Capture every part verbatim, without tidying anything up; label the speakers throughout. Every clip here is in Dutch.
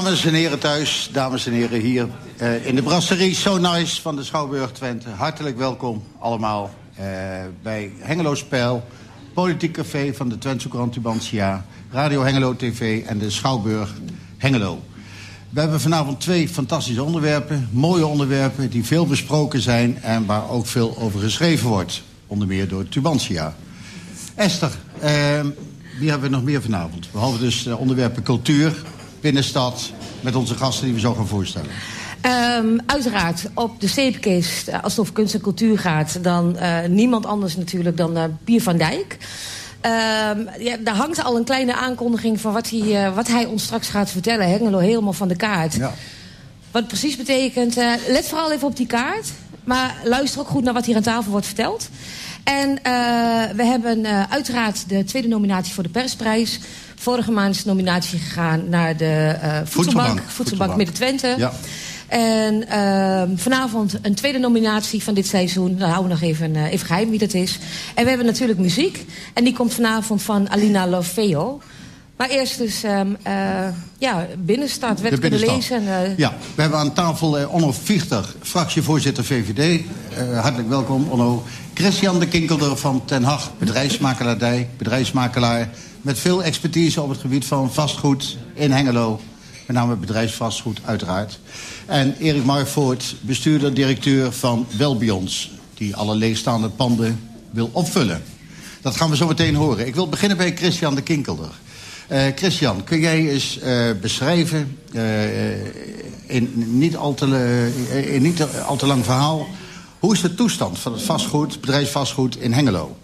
Speaker 1: Dames en heren thuis, dames en heren hier uh, in de brasserie So Nice van de Schouwburg Twente. Hartelijk welkom allemaal uh, bij Hengelo Spijl, Politiek Café van de Twentse Courant Tubantia, Radio Hengelo T V en de Schouwburg Hengelo. We hebben vanavond twee fantastische onderwerpen, mooie onderwerpen die veel besproken zijn en waar ook veel over geschreven wordt. Onder meer door Tubantia. Esther, uh, wie hebben we nog meer vanavond? Behalve dus uh, onderwerpen cultuur, binnenstad, met onze gasten die we zo gaan voorstellen.
Speaker 2: Um, uiteraard, op de zeepkist, als het over kunst en cultuur gaat, dan uh, niemand anders natuurlijk dan uh, Pier van Dijk. Um, ja, daar hangt al een kleine aankondiging van wat hij, uh, wat hij ons straks gaat vertellen. Hengelo helemaal van de kaart. Ja. Wat het precies betekent, uh, let vooral even op die kaart. Maar luister ook goed naar wat hier aan tafel wordt verteld. En uh, we hebben uh, uiteraard de tweede nominatie voor de persprijs. Vorige maand is nominatie gegaan naar de uh, voedselbank, voedselbank, voedselbank Midden-Twente. Ja. En uh, vanavond een tweede nominatie van dit seizoen. Dan houden we nog even, uh, even geheim wie dat is. En we hebben natuurlijk muziek. En die komt vanavond van Alina Loveo. Maar eerst dus um, uh, ja, binnenstad, werd kunnen lezen. Uh...
Speaker 1: Ja, we hebben aan tafel uh, Onno Viechter, fractievoorzitter V V D. Uh, hartelijk welkom, Onno. Christian de Kinkelder van Ten Hag, bedrijfsmakelaardij, bedrijfsmakelaar met veel expertise op het gebied van vastgoed in Hengelo. Met name bedrijfsvastgoed, uiteraard. En Erik Marvoort, bestuurder-directeur van Welbions, die alle leegstaande panden wil opvullen. Dat gaan we zo meteen horen. Ik wil beginnen bij Christian de Kinkelder. Uh, Christian, kun jij eens uh, beschrijven, uh, in, niet al te, uh, in niet al te lang verhaal, hoe is de toestand van het vastgoed, bedrijfsvastgoed in Hengelo?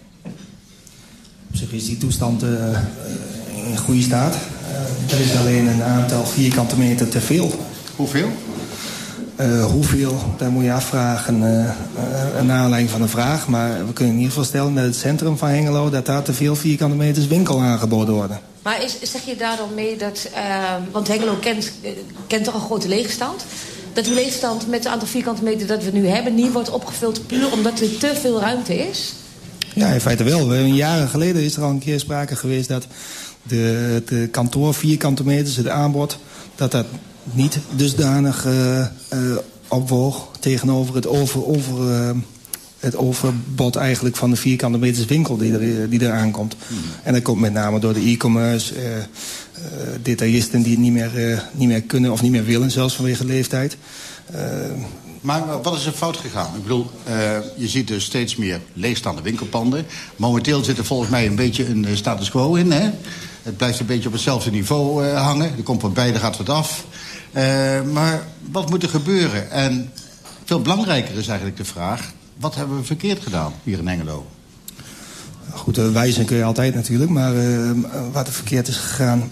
Speaker 3: Op zich is die toestand uh, in goede staat. Uh, er is alleen een aantal vierkante meter te veel.
Speaker 1: Hoeveel?
Speaker 3: Uh, hoeveel, daar moet je afvragen uh, uh, naar aanleiding van de vraag. Maar we kunnen in ieder geval stellen dat het centrum van Hengelo, dat daar te veel vierkante meters winkel aangeboden worden.
Speaker 2: Maar is, zeg je daar dan mee dat, uh, want Hengelo kent, uh, kent toch een grote leegstand, dat die leegstand met het aantal vierkante meter dat we nu hebben niet wordt opgevuld puur omdat er te veel ruimte is?
Speaker 3: Ja, in feite wel. Jaren geleden is er al een keer sprake geweest dat de, de kantoor vierkante meters, het aanbod, dat dat niet dusdanig uh, uh, opwoog tegenover het, over, over, uh, het overbod eigenlijk van de vierkante meters winkel die er, die er aankomt. Hmm. En dat komt met name door de e-commerce, uh, uh, detailisten die het niet meer, uh, niet meer kunnen of niet meer willen, zelfs vanwege leeftijd. Uh,
Speaker 1: Maar wat is er fout gegaan? Ik bedoel, uh, je ziet dus steeds meer leegstaande winkelpanden. Momenteel zit er volgens mij een beetje een uh, status quo in, hè? Het blijft een beetje op hetzelfde niveau uh, hangen. Er komt wat bij, er gaat wat af. Uh, maar wat moet er gebeuren? En veel belangrijker is eigenlijk de vraag, wat hebben we verkeerd gedaan hier in Hengelo?
Speaker 3: Goed, uh, wijzen kun je altijd natuurlijk, maar uh, wat er verkeerd is gegaan,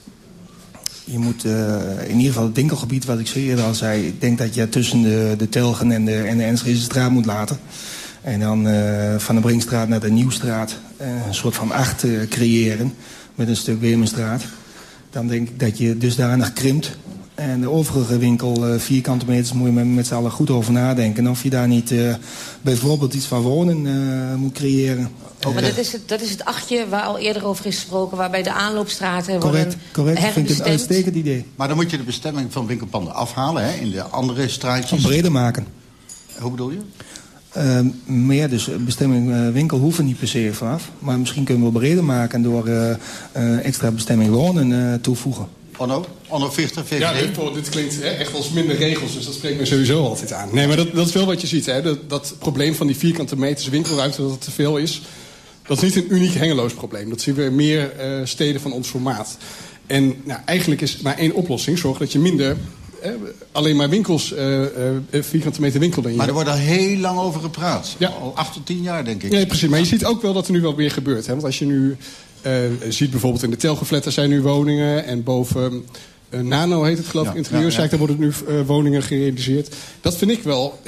Speaker 3: je moet uh, in ieder geval het winkelgebied, wat ik zo eerder al zei, ik denk dat je tussen de, de Telgen en de, en de Enschedestraat moet laten. En dan uh, van de Brinkstraat naar de Nieuwstraat uh, een soort van acht uh, creëren met een stuk Weermenstraat. Dan denk ik dat je dusdanig krimpt. En de overige winkel, uh, vierkante meters, moet je met, met z'n allen goed over nadenken. Of je daar niet uh, bijvoorbeeld iets van wonen uh, moet creëren.
Speaker 2: Oh, maar dat is, het, dat is het achtje waar al eerder over is gesproken, waarbij de aanloopstraten
Speaker 3: correct,
Speaker 2: worden
Speaker 3: correct, vind ik een uitstekend idee.
Speaker 1: Maar dan moet je de bestemming van winkelpanden afhalen, hè, in de andere straatjes.
Speaker 3: Of breder maken.
Speaker 1: Hoe bedoel je?
Speaker 3: Uh, meer dus bestemming uh, winkel hoeven niet per se vanaf. Maar misschien kunnen we breder maken door uh, uh, extra bestemming wonen uh, toevoegen.
Speaker 1: Onno? Onno Viechter, V V D?
Speaker 4: Ja, dit, dit klinkt hè, echt als minder regels, dus dat spreekt me sowieso altijd aan. Nee, maar dat, dat is wel wat je ziet, hè. Dat, dat probleem van die vierkante meters winkelruimte, dat het te veel is, dat is niet een uniek Hengeloos probleem. Dat zien we in meer uh, steden van ons formaat. En nou, eigenlijk is maar één oplossing, zorg dat je minder eh, alleen maar winkels, uh, uh, vierkante meter winkel dan je.
Speaker 1: Maar er wordt al heel lang over gepraat.
Speaker 4: Ja.
Speaker 1: Al acht tot tien jaar, denk ik.
Speaker 4: Ja, precies. Maar je ziet ook wel dat er nu wel weer gebeurt. Hè? Want als je nu uh, ziet bijvoorbeeld in de Telgenflat, er zijn nu woningen. En boven uh, Nano heet het geloof ik, ja, interieurszaak, ja, ja. Daar worden nu uh, woningen gerealiseerd. Dat vind ik wel, ja,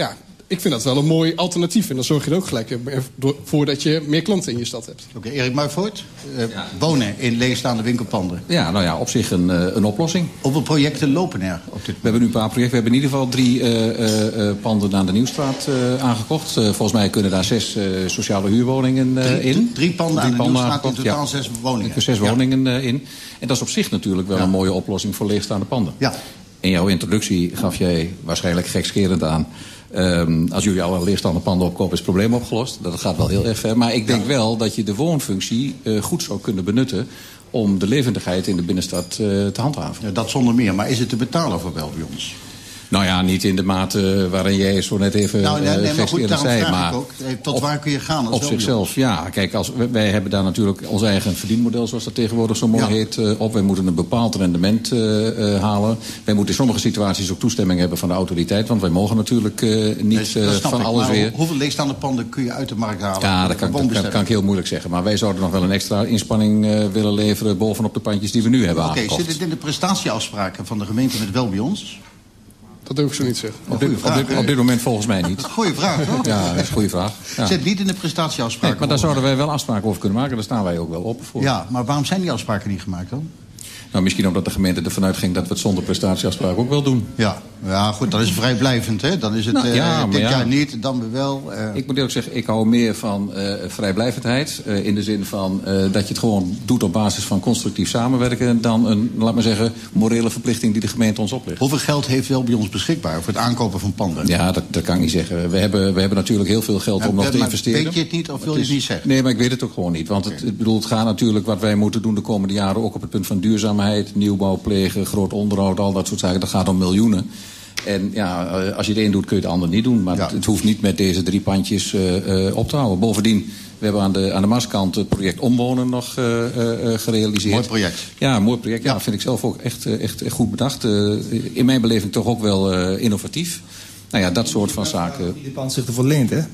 Speaker 4: ik vind dat wel een mooi alternatief. En dan zorg je er ook gelijk voor dat je meer klanten in je stad hebt.
Speaker 1: Oké, okay, Erik Muivoort. Uh, ja. Wonen in leegstaande winkelpanden.
Speaker 5: Ja, nou ja, op zich een, uh, een oplossing.
Speaker 1: Hoeveel projecten lopen er op dit moment?
Speaker 5: We hebben nu een paar projecten. We hebben in ieder geval drie uh, uh, panden aan de Nieuwstraat uh, aangekocht. Uh, volgens mij kunnen daar zes uh, sociale huurwoningen uh,
Speaker 1: drie,
Speaker 5: in.
Speaker 1: Drie panden drie aan de panden Nieuwstraat, in totaal ja. zes woningen.
Speaker 5: Er zes ja. woningen uh, in. En dat is op zich natuurlijk wel ja. een mooie oplossing voor leegstaande panden.
Speaker 1: Ja.
Speaker 5: In jouw introductie gaf jij waarschijnlijk gekscherend aan... Um, als jullie al een leegstaande panden opkopen, is het probleem opgelost. Dat gaat wel heel erg ver. Maar ik denk ja. wel dat je de woonfunctie uh, goed zou kunnen benutten... om de levendigheid in de binnenstad uh, te handhaven.
Speaker 1: Ja, dat zonder meer. Maar is het te betalen voor Belbions?
Speaker 5: Nou ja, niet in de mate waarin jij zo net even
Speaker 1: nou, nee, nee,
Speaker 5: uh,
Speaker 1: maar goed, daarom
Speaker 5: zei.
Speaker 1: Vraag
Speaker 5: maar
Speaker 1: ik ook, tot
Speaker 5: op,
Speaker 1: waar kun je gaan als
Speaker 5: op zichzelf, ja. Kijk, als, wij hebben daar natuurlijk ons eigen verdienmodel... zoals dat tegenwoordig zo mooi ja. heet, uh, op. Wij moeten een bepaald rendement uh, uh, halen. Wij moeten in sommige situaties ook toestemming hebben van de autoriteit... want wij mogen natuurlijk uh, niet uh, van ik, alles weer...
Speaker 1: Hoeveel leegstaande panden kun je uit de markt halen?
Speaker 5: Ja, dat kan, dat kan, kan ik heel moeilijk zeggen. Maar wij zouden nog wel een extra inspanning uh, willen leveren... bovenop de pandjes die we nu hebben
Speaker 1: Oké,
Speaker 5: aangekocht.
Speaker 1: zit het in de prestatieafspraken van de gemeente met Welbions?
Speaker 4: Dat durf ik zo niet zeggen.
Speaker 5: Op dit, vraag, op, dit, op dit moment volgens mij niet.
Speaker 1: Goeie vraag, toch?
Speaker 5: Ja, dat is een goede vraag. Ja.
Speaker 1: Zit niet in de prestatieafspraken.
Speaker 5: Nee, maar daar zouden wij wel afspraken over kunnen maken. Daar staan wij ook wel op voor.
Speaker 1: Ja, maar waarom zijn die afspraken niet gemaakt dan?
Speaker 5: Nou, misschien omdat de gemeente ervan uitging dat we het zonder prestatieafspraak ook wel doen.
Speaker 1: Ja, ja goed, dat is vrijblijvend, hè? Dan is het nou, ja, uh, dit ja. jaar niet, dan weer wel. Uh...
Speaker 5: Ik moet eerlijk zeggen, ik hou meer van uh, vrijblijvendheid. Uh, in de zin van uh, dat je het gewoon doet op basis van constructief samenwerken... dan een, laat maar zeggen, morele verplichting die de gemeente ons oplegt.
Speaker 1: Hoeveel geld heeft wel bij ons beschikbaar voor het aankopen van panden?
Speaker 5: Ja, dat, dat kan ik niet zeggen. We hebben, we hebben natuurlijk heel veel geld ja, om nog te investeren.
Speaker 1: Weet je het niet of wil je het niet zeggen?
Speaker 5: Nee, maar ik weet het ook gewoon niet. Want okay. het, het, bedoel, het gaat natuurlijk wat wij moeten doen de komende jaren... ook op het punt van duurzaamheid, nieuwbouw plegen, groot onderhoud, al dat soort zaken. Dat gaat om miljoenen. En ja, als je het een doet, kun je het ander niet doen. Maar ja. het, het hoeft niet met deze drie pandjes uh, uh, op te houden. Bovendien, we hebben aan de, aan de Marskant het project Omwonen nog uh, uh, gerealiseerd.
Speaker 1: Mooi project.
Speaker 5: Ja, mooi project. Ja, ja vind ik zelf ook echt, echt, echt goed bedacht. Uh, in mijn beleving toch ook wel uh, innovatief. Nou ja, dat soort van zaken.
Speaker 3: Die pand zich ervoor leent, hè?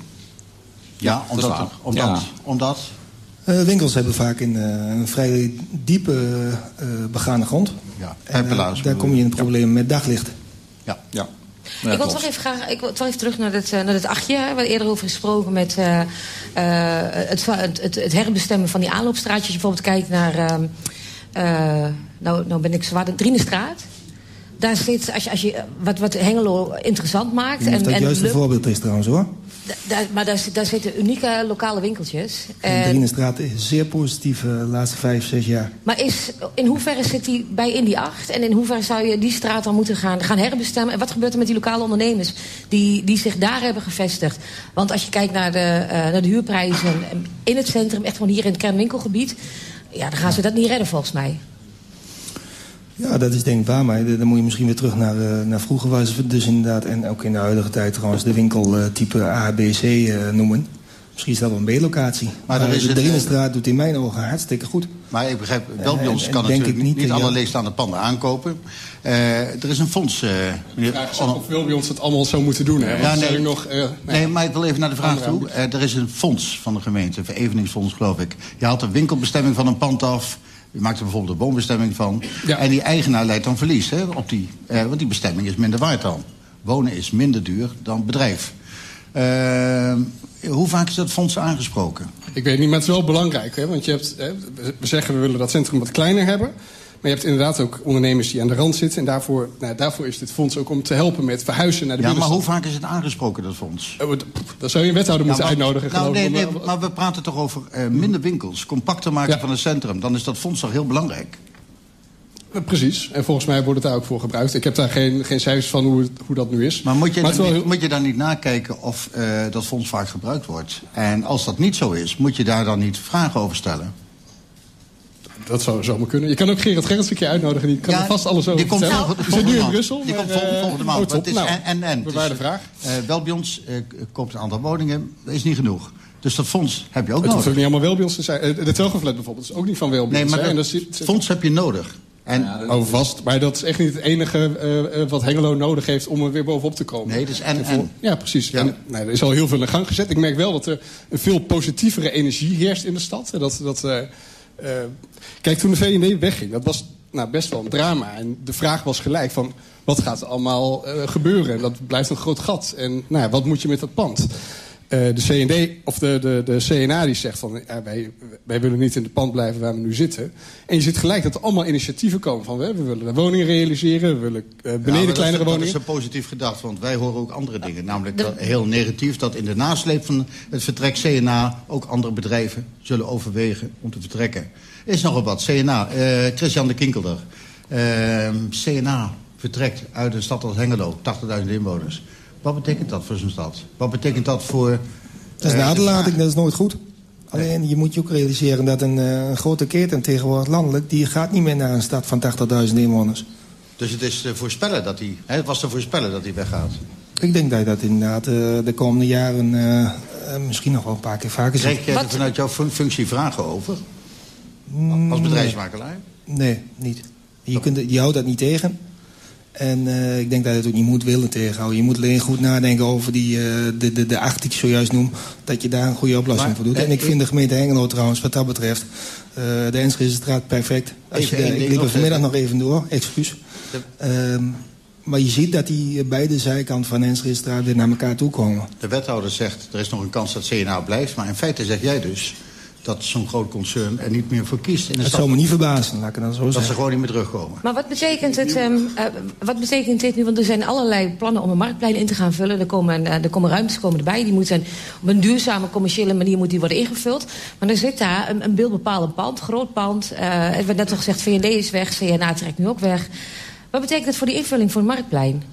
Speaker 1: Ja, omdat...
Speaker 5: Dat
Speaker 1: omdat,
Speaker 5: ja.
Speaker 1: omdat
Speaker 3: Uh, winkels hebben vaak in, uh, een vrij diepe uh, begane grond.
Speaker 1: Ja,
Speaker 3: en uh, daar kom je in het probleem ja. met daglicht.
Speaker 1: Ja,
Speaker 5: ja.
Speaker 2: Ja, ik wil toch even graag, ik wil toch even terug naar het, naar het achtje, waar we eerder over gesproken met uh, uh, het, het, het herbestemmen van die aanloopstraatjes. Als je bijvoorbeeld kijkt naar, uh, uh, nou, nou ben ik zwaar de Drienestraat. Daar zit, als je, als je wat, wat Hengelo interessant maakt.
Speaker 3: En,
Speaker 2: en,
Speaker 3: dat
Speaker 2: en
Speaker 3: juist een voorbeeld is trouwens hoor.
Speaker 2: Da, da, maar daar, daar zitten unieke lokale winkeltjes.
Speaker 3: De Drienestraat is zeer positief de uh, laatste vijf, zes jaar.
Speaker 2: Maar is, in hoeverre zit die bij in die acht? En in hoeverre zou je die straat dan moeten gaan, gaan herbestemmen? En wat gebeurt er met die lokale ondernemers die, die zich daar hebben gevestigd? Want als je kijkt naar de, uh, naar de huurprijzen in het centrum, echt gewoon hier in het kernwinkelgebied, ja, dan gaan ze dat niet redden volgens mij.
Speaker 3: Ja, dat is denk ik waar, maar dan moet je misschien weer terug naar, uh, naar vroeger. Waar ze dus inderdaad, en ook in de huidige tijd trouwens, de winkeltype uh, A, B, C uh, noemen. Misschien is dat wel een B-locatie. Maar, maar de Drienestraat doet in mijn ogen hartstikke goed.
Speaker 1: Maar ik begrijp, Welbions kan natuurlijk niet, niet alle leegstaande panden aankopen. Uh, er is een fonds... Uh,
Speaker 4: meneer, ja, ik of Welbions het allemaal zo moeten doen. Hè?
Speaker 1: Ja, nee,
Speaker 4: nog, uh,
Speaker 1: nee, maar ik wil even naar de vraag toe. Uh, er is een fonds van de gemeente, een vereveningsfonds geloof ik. Je haalt de winkelbestemming van een pand af... Je maakt er bijvoorbeeld een woonbestemming van. Ja. En die eigenaar leidt dan verlies. Hè, op die, eh, want die bestemming is minder waard dan. Wonen is minder duur dan bedrijf. Uh, hoe vaak is dat fonds aangesproken?
Speaker 4: Ik weet niet, maar het is wel belangrijk. Hè, want je hebt, hè, we zeggen we willen dat centrum wat kleiner hebben. Maar je hebt inderdaad ook ondernemers die aan de rand zitten. En daarvoor, nou, daarvoor is dit fonds ook om te helpen met verhuizen naar de
Speaker 1: ja,
Speaker 4: binnenstad.
Speaker 1: Maar hoe vaak is het aangesproken, dat fonds?
Speaker 4: Oh, dan zou je een wethouder ja, moeten maar, uitnodigen.
Speaker 1: Nou, nee, nee,
Speaker 4: maar,
Speaker 1: maar we praten toch over uh, minder winkels. Compacter maken ja. van een centrum. Dan is dat fonds toch heel belangrijk?
Speaker 4: Precies. En volgens mij wordt het daar ook voor gebruikt. Ik heb daar geen, geen cijfers van hoe, het, hoe dat nu is.
Speaker 1: Maar moet je,
Speaker 4: maar
Speaker 1: dan
Speaker 4: wel...
Speaker 1: niet, moet je dan niet nakijken of uh, dat fonds vaak gebruikt wordt? En als dat niet zo is, moet je daar dan niet vragen over stellen?
Speaker 4: Dat zou zomaar kunnen. Je kan ook Gerard Gerrits een keer uitnodigen. Die kan ja, er vast alles over
Speaker 1: die komt
Speaker 4: vertellen.
Speaker 1: Volgende,
Speaker 4: die zit nu in Brussel.
Speaker 1: Die
Speaker 4: maar,
Speaker 1: komt volgende, volgende maand.
Speaker 4: Oh, het is
Speaker 1: nou,
Speaker 4: en,
Speaker 1: en, en.
Speaker 4: Bewaar de vraag.
Speaker 1: Uh, Welbions uh, koopt een aantal woningen. Dat is niet genoeg. Dus dat fonds heb je ook
Speaker 4: het
Speaker 1: nodig.
Speaker 4: Het hoeft ook niet allemaal Welbions te zijn. De Telgeflat bijvoorbeeld is ook niet van Welbions.
Speaker 1: Nee, maar
Speaker 4: dat,
Speaker 1: dat
Speaker 4: dat is,
Speaker 1: fonds heb je nodig. En,
Speaker 4: ja, oh, vast. Maar dat is echt niet het enige uh, wat Hengelo nodig heeft om er weer bovenop te komen.
Speaker 1: Nee, dus en, en.
Speaker 4: Ja, precies. Ja. En, nou, er is al heel veel in gang gezet. Ik merk wel dat er een veel positievere energie heerst in de stad. Dat, dat, uh, uh, kijk, toen de V V D wegging, dat was nou, best wel een drama. En de vraag was gelijk van, wat gaat er allemaal uh, gebeuren? En dat blijft een groot gat. En nou ja, wat moet je met dat pand? Uh, de C N D, of de, de, de C N A die zegt van, ja, wij, wij willen niet in het pand blijven waar we nu zitten. En je ziet gelijk dat er allemaal initiatieven komen van, we, we willen woningen realiseren, we willen uh, beneden ja, kleinere
Speaker 1: dat is,
Speaker 4: woningen.
Speaker 1: Dat is een positief gedacht, want wij horen ook andere dingen. Namelijk dat, heel negatief dat in de nasleep van het vertrek C N A ook andere bedrijven zullen overwegen om te vertrekken. Is nogal wat. C N A, uh, Christian de Kinkelder. Uh, C N A vertrekt uit een stad als Hengelo, tachtigduizend inwoners. Wat betekent dat voor zo'n stad? Wat betekent dat voor...
Speaker 3: Dat is een aderlating, dat is nooit goed. Alleen, je moet je ook realiseren dat een, uh, een grote keten tegenwoordig landelijk, die gaat niet meer naar een stad van tachtigduizend inwoners.
Speaker 1: Dus het is te voorspellen dat hij, het was te voorspellen dat hij weggaat?
Speaker 3: Ik denk dat je dat inderdaad uh, de komende jaren uh, uh, misschien nog wel een paar keer vaker ziet.
Speaker 1: Krijg jij er vanuit jouw functie vragen over? Als bedrijfsmakelaar?
Speaker 3: Nee, niet. Je, kunt, je houdt dat niet tegen. En uh, ik denk dat je het ook niet moet willen tegenhouden. Je moet alleen goed nadenken over die, uh, de, de, de acht die ik zojuist noem. Dat je daar een goede oplossing maar, voor doet. En ik vind de gemeente Hengelo trouwens, wat dat betreft, uh, de Enschedestraat perfect. Als je, ik liep er vanmiddag nog even door, excuus. Um, maar je ziet dat die beide zijkanten van de Enschedestraat weer naar elkaar toe komen.
Speaker 1: De wethouder zegt, er is nog een kans dat C N A blijft. Maar in feite zeg jij dus dat zo'n groot concern er niet meer voor kiest. In de
Speaker 3: dat zou me niet verbazen, laat ik het dan zo
Speaker 1: dat
Speaker 3: zeggen.
Speaker 1: Dat ze gewoon niet meer terugkomen.
Speaker 2: Maar wat betekent het, um, uh, wat betekent dit nu? Want er zijn allerlei plannen om een marktplein in te gaan vullen. Er komen, uh, er komen ruimtes komen erbij. Die moeten op een duurzame, commerciële manier moet die worden ingevuld. Maar er zit daar een, een beeldbepalend pand, groot pand. Uh, het werd net al gezegd, V N D is weg, C N A trekt nu ook weg. Wat betekent het voor die invulling voor een marktplein?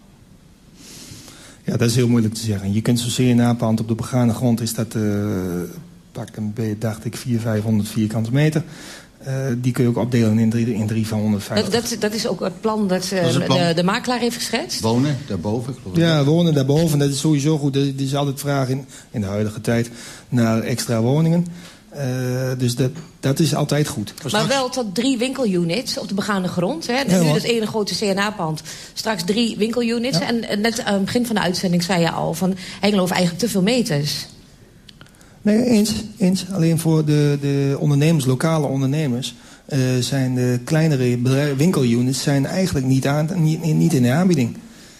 Speaker 3: Ja, dat is heel moeilijk te zeggen. Je kunt zo'n C N A-pand op de begane grond, is dat... Uh, pak een beetje, dacht ik, vierhonderd, vijfhonderd vierkante meter. Uh, die kun je ook opdelen in drie, in drie van honderdvijftig.
Speaker 2: Dat, dat, dat is ook het plan dat, uh, dat het plan. De, de makelaar heeft geschetst?
Speaker 1: Wonen daarboven?
Speaker 3: Ja, wonen daarboven. Dat is sowieso goed. Er is altijd vraag in, in de huidige tijd naar extra woningen. Uh, dus dat, dat is altijd goed.
Speaker 2: Maar wel tot drie winkelunits op de begane grond. Hè? En nu dat ene grote C N A-pand. Straks drie winkelunits. Ja. En net aan het begin van de uitzending zei je al van Hengelo heeft eigenlijk te veel meters.
Speaker 3: Nee, eens, eens. Alleen voor de, de ondernemers, lokale ondernemers, uh, zijn de kleinere winkelunits zijn eigenlijk niet, aan, niet, niet in de aanbieding.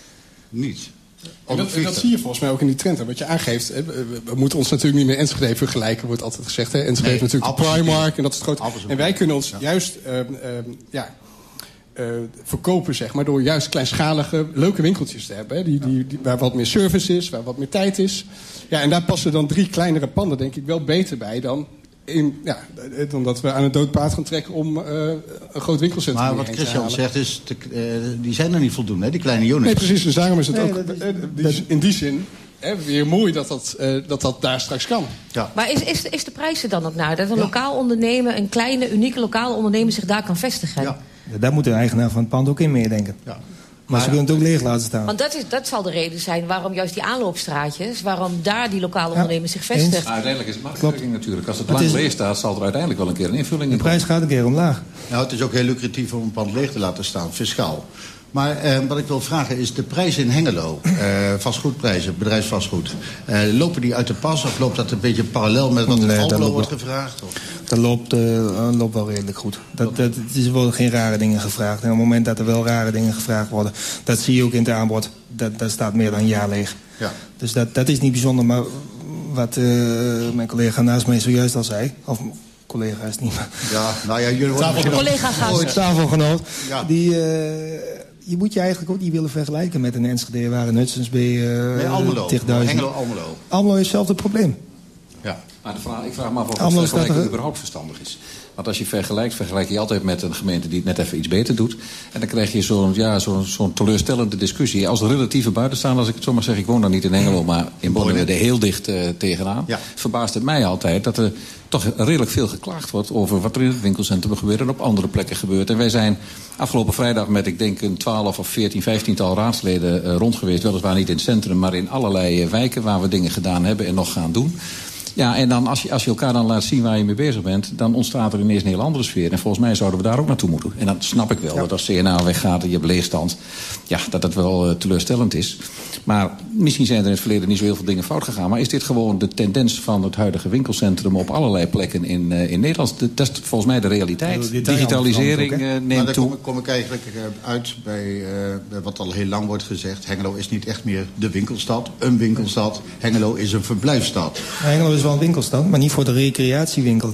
Speaker 1: Niet?
Speaker 4: En dat, dat zie je volgens mij ook in die trend. Hè. Wat je aangeeft, hè, we, we moeten ons natuurlijk niet met Enschede vergelijken, wordt altijd gezegd. Hè. Enschede heeft nee, natuurlijk de Primark en dat is het grote. En wij kunnen ons ja. juist uh, uh, ja, uh, verkopen, zeg maar, door juist kleinschalige, leuke winkeltjes te hebben. Hè, die, die, die, waar wat meer service is, waar wat meer tijd is. Ja, en daar passen dan drie kleinere panden, denk ik, wel beter bij dan, in, ja, dan dat we aan het doodpaard gaan trekken om uh, een groot winkelcentrum
Speaker 1: maar wat Christian zegt is, te, uh, die zijn er niet voldoende, hè, die kleine units.
Speaker 4: Nee, precies, dus daarom is het
Speaker 3: nee,
Speaker 4: ook
Speaker 3: is,
Speaker 4: uh, die, in die zin hè, weer mooi dat dat, uh, dat dat daar straks kan.
Speaker 2: Ja. Maar is, is, is de prijs er dan ook naar? Dat een ja. lokaal ondernemer, een kleine, unieke lokale ondernemer zich daar kan vestigen?
Speaker 3: Ja. Ja, daar moet de eigenaar van het pand ook in meedenken. Ja. Maar, maar ze kunnen het ook leeg laten staan.
Speaker 2: Want dat, is, dat zal de reden zijn waarom juist die aanloopstraatjes, waarom daar die lokale ja, ondernemers zich vestigen.
Speaker 5: Nou, uiteindelijk is het marktwerking natuurlijk. Als het, het lang is, leeg staat, zal er uiteindelijk wel een keer een invulling in
Speaker 3: komen. De prijs gaat een keer omlaag.
Speaker 1: Nou, het is ook heel lucratief om een pand leeg te laten staan, fiscaal. Maar eh, wat ik wil vragen is de prijzen in Hengelo, eh, vastgoedprijzen, bedrijfsvastgoed, eh, lopen die uit de pas of loopt dat een beetje parallel met wat in nee, Almelo wordt gevraagd? Of?
Speaker 3: Dat loopt, uh, loopt wel redelijk goed. Dat, dat, er worden geen rare dingen gevraagd. En op het moment dat er wel rare dingen gevraagd worden, dat zie je ook in het aanbod. Dat, dat staat meer dan een jaar leeg. Ja. Dus dat, dat is niet bijzonder. Maar wat uh, mijn collega naast mij zojuist al zei, of collega is niet meer.
Speaker 1: Ja, nou ja, jullie worden
Speaker 2: collega gaan.
Speaker 3: Tafelgenoot. Ja. Die. Uh, Je moet je eigenlijk ook niet willen vergelijken met een Enschede waar een Hudsons B uh,
Speaker 1: nee, Almelo.
Speaker 3: Hengelo,
Speaker 1: Almelo.
Speaker 3: Almelo heeft hetzelfde probleem.
Speaker 5: Ja, maar de vraag, ik vraag me af of het vergelijking überhaupt verstandig is. Want als je vergelijkt, vergelijk je altijd met een gemeente die het net even iets beter doet. En dan krijg je zo'n ja, zo'n zo'n teleurstellende discussie. Als relatieve buitenstaander, als ik het zo maar zeg, ik woon dan niet in Hengelo, maar in Bonn er heel dicht uh, tegenaan. Ja. Verbaast het mij altijd dat er toch redelijk veel geklaagd wordt over wat er in het winkelcentrum gebeurt en op andere plekken gebeurt. En wij zijn afgelopen vrijdag met, ik denk, een twaalf of veertien, vijftiental raadsleden uh, rond geweest. Weliswaar niet in het centrum, maar in allerlei uh, wijken waar we dingen gedaan hebben en nog gaan doen. Ja, en dan als je, als je elkaar dan laat zien waar je mee bezig bent, dan ontstaat er ineens een heel andere sfeer. En volgens mij zouden we daar ook naartoe moeten. En dan snap ik wel ja. dat als C N A weggaat en je hebt leegstand, ja, dat dat wel uh, teleurstellend is. Maar misschien zijn er in het verleden niet zo heel veel dingen fout gegaan. Maar is dit gewoon de tendens van het huidige winkelcentrum op allerlei plekken in, uh, in Nederland? Dat is volgens mij de realiteit. De digitalisering ook, uh, neemt
Speaker 1: maar daar
Speaker 5: toe.
Speaker 1: kom, kom ik eigenlijk uh, uit bij, uh, bij wat al heel lang wordt gezegd. Hengelo is niet echt meer de winkelstad, een winkelstad. Hengelo is een verblijfstad.
Speaker 3: Ja, Hengelo is wel een winkelstad, maar niet voor de recreatiewinkel.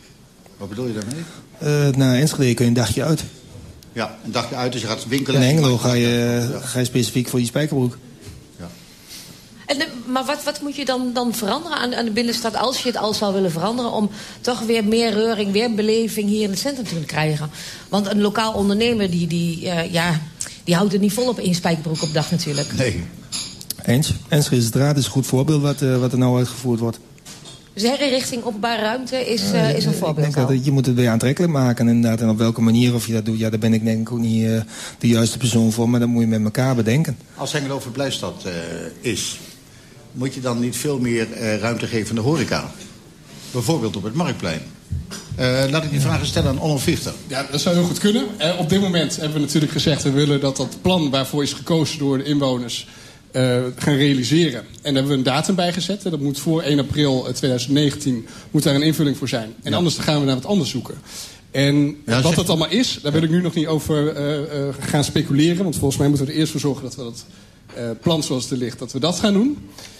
Speaker 1: Wat bedoel je daarmee?
Speaker 3: Uh, na Enschede kun je een dagje uit.
Speaker 1: Ja, een dagje uit, dus je gaat winkelen.
Speaker 3: In Hengelo ga je, ja. ga je specifiek voor die spijkerbroek.
Speaker 1: Ja.
Speaker 2: En, maar wat, wat moet je dan, dan veranderen aan, aan de binnenstad als je het al zou willen veranderen, om toch weer meer reuring, weer beleving hier in het centrum te kunnen krijgen? Want een lokaal ondernemer die, die, uh, ja, die houdt het niet vol op één spijkerbroek op dag natuurlijk.
Speaker 1: Nee.
Speaker 3: Eens. Enschede Straat is een goed voorbeeld wat, uh, wat er nou uitgevoerd wordt.
Speaker 2: Dus herrichting openbare ruimte is, uh, is een voorbeeld.
Speaker 3: Ik denk dat je moet het weer aantrekkelijk maken. Inderdaad. En op welke manier of je dat doet, ja, daar ben ik denk ik ook niet uh, de juiste persoon voor. Maar dat moet je met elkaar bedenken.
Speaker 1: Als Hengelo verblijfstad uh, is, moet je dan niet veel meer uh, ruimte geven aan de horeca? Bijvoorbeeld op het Marktplein. Uh, laat ik die vragen stellen aan Onno Viechter.
Speaker 4: Ja, dat zou heel goed kunnen. Uh, op dit moment hebben we natuurlijk gezegd, we willen dat dat plan waarvoor is gekozen door de inwoners Uh, gaan realiseren. En daar hebben we een datum bij gezet. Dat moet voor één april tweeduizend negentien moet daar een invulling voor zijn. En ja. anders dan gaan we naar wat anders zoeken. En ja, wat dat allemaal is, daar wil ik nu nog niet over uh, uh, gaan speculeren. Want volgens mij moeten we er eerst voor zorgen dat we dat uh, plan zoals het er ligt, dat we dat gaan doen.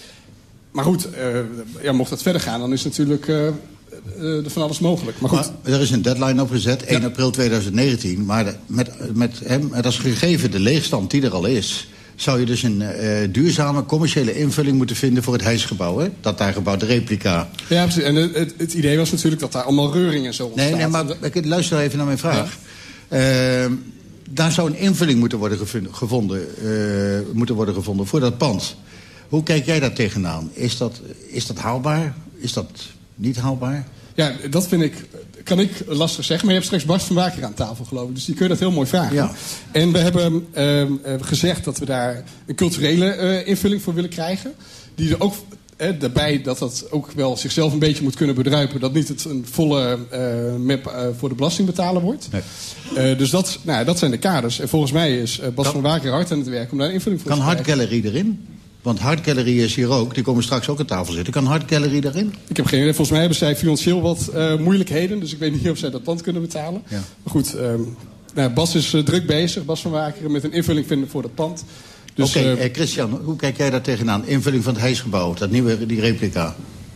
Speaker 4: Maar goed, uh, ja, mocht dat verder gaan, dan is natuurlijk uh, uh, er van alles mogelijk. Maar goed.
Speaker 1: Maar er is een deadline opgezet, één april tweeduizend negentien. Maar de, met, met, met, met als gegeven de leegstand die er al is, zou je dus een uh, duurzame commerciële invulling moeten vinden voor het hijsgebouw, hè? Dat daar gebouwd, de replica.
Speaker 4: Ja, precies. En het, het, het idee was natuurlijk dat daar allemaal reuring en zo ontstaat.
Speaker 1: Nee, nee, maar luister even naar mijn vraag. Ja. Uh, daar zou een invulling moeten worden gevonden, uh, moeten worden gevonden voor dat pand. Hoe kijk jij daar tegenaan? Is dat, is dat haalbaar? Is dat niet haalbaar?
Speaker 4: Ja, dat vind ik, kan ik lastig zeggen. Maar je hebt straks Bas van Waker aan tafel, geloof ik. Dus die kun je dat heel mooi vragen. Ja. En we hebben uh, gezegd dat we daar een culturele uh, invulling voor willen krijgen. Die er ook eh, daarbij dat dat ook wel zichzelf een beetje moet kunnen bedruipen. Dat niet het een volle uh, map uh, voor de belastingbetaler wordt. Nee. Uh, dus dat, nou, dat zijn de kaders. En volgens mij is uh, Bas kan, van Waker hard aan het werk om daar een invulling voor
Speaker 1: kan
Speaker 4: te krijgen.
Speaker 1: Kan Hart Gallery erin? Want Hart Gallery is hier ook. Die komen straks ook aan tafel zitten. Kan Hart Gallery daarin?
Speaker 4: Ik heb geen idee. Volgens mij hebben zij financieel wat uh, moeilijkheden. Dus ik weet niet of zij dat pand kunnen betalen. Ja. Maar goed, um, nou, Bas is uh, druk bezig. Bas van Wakeren met een invulling vinden voor dat pand. Dus,
Speaker 1: Oké, okay,
Speaker 4: uh,
Speaker 1: eh, Christian, hoe kijk jij daar tegenaan? Invulling van het hijsgebouw, dat nieuwe, die replica.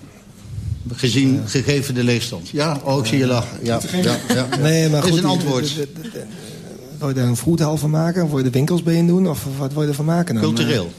Speaker 1: Gezien, uh, gegeven de leegstand. Ja, oh, ik zie je lachen. Ja, ja, ja, ja.
Speaker 3: Nee, maar goed,
Speaker 1: is een antwoord.
Speaker 3: Wil je daar een vroedhal van maken? Of wil je de winkels bij in doen? Of wat wil je ervan maken dan?
Speaker 1: Cultureel.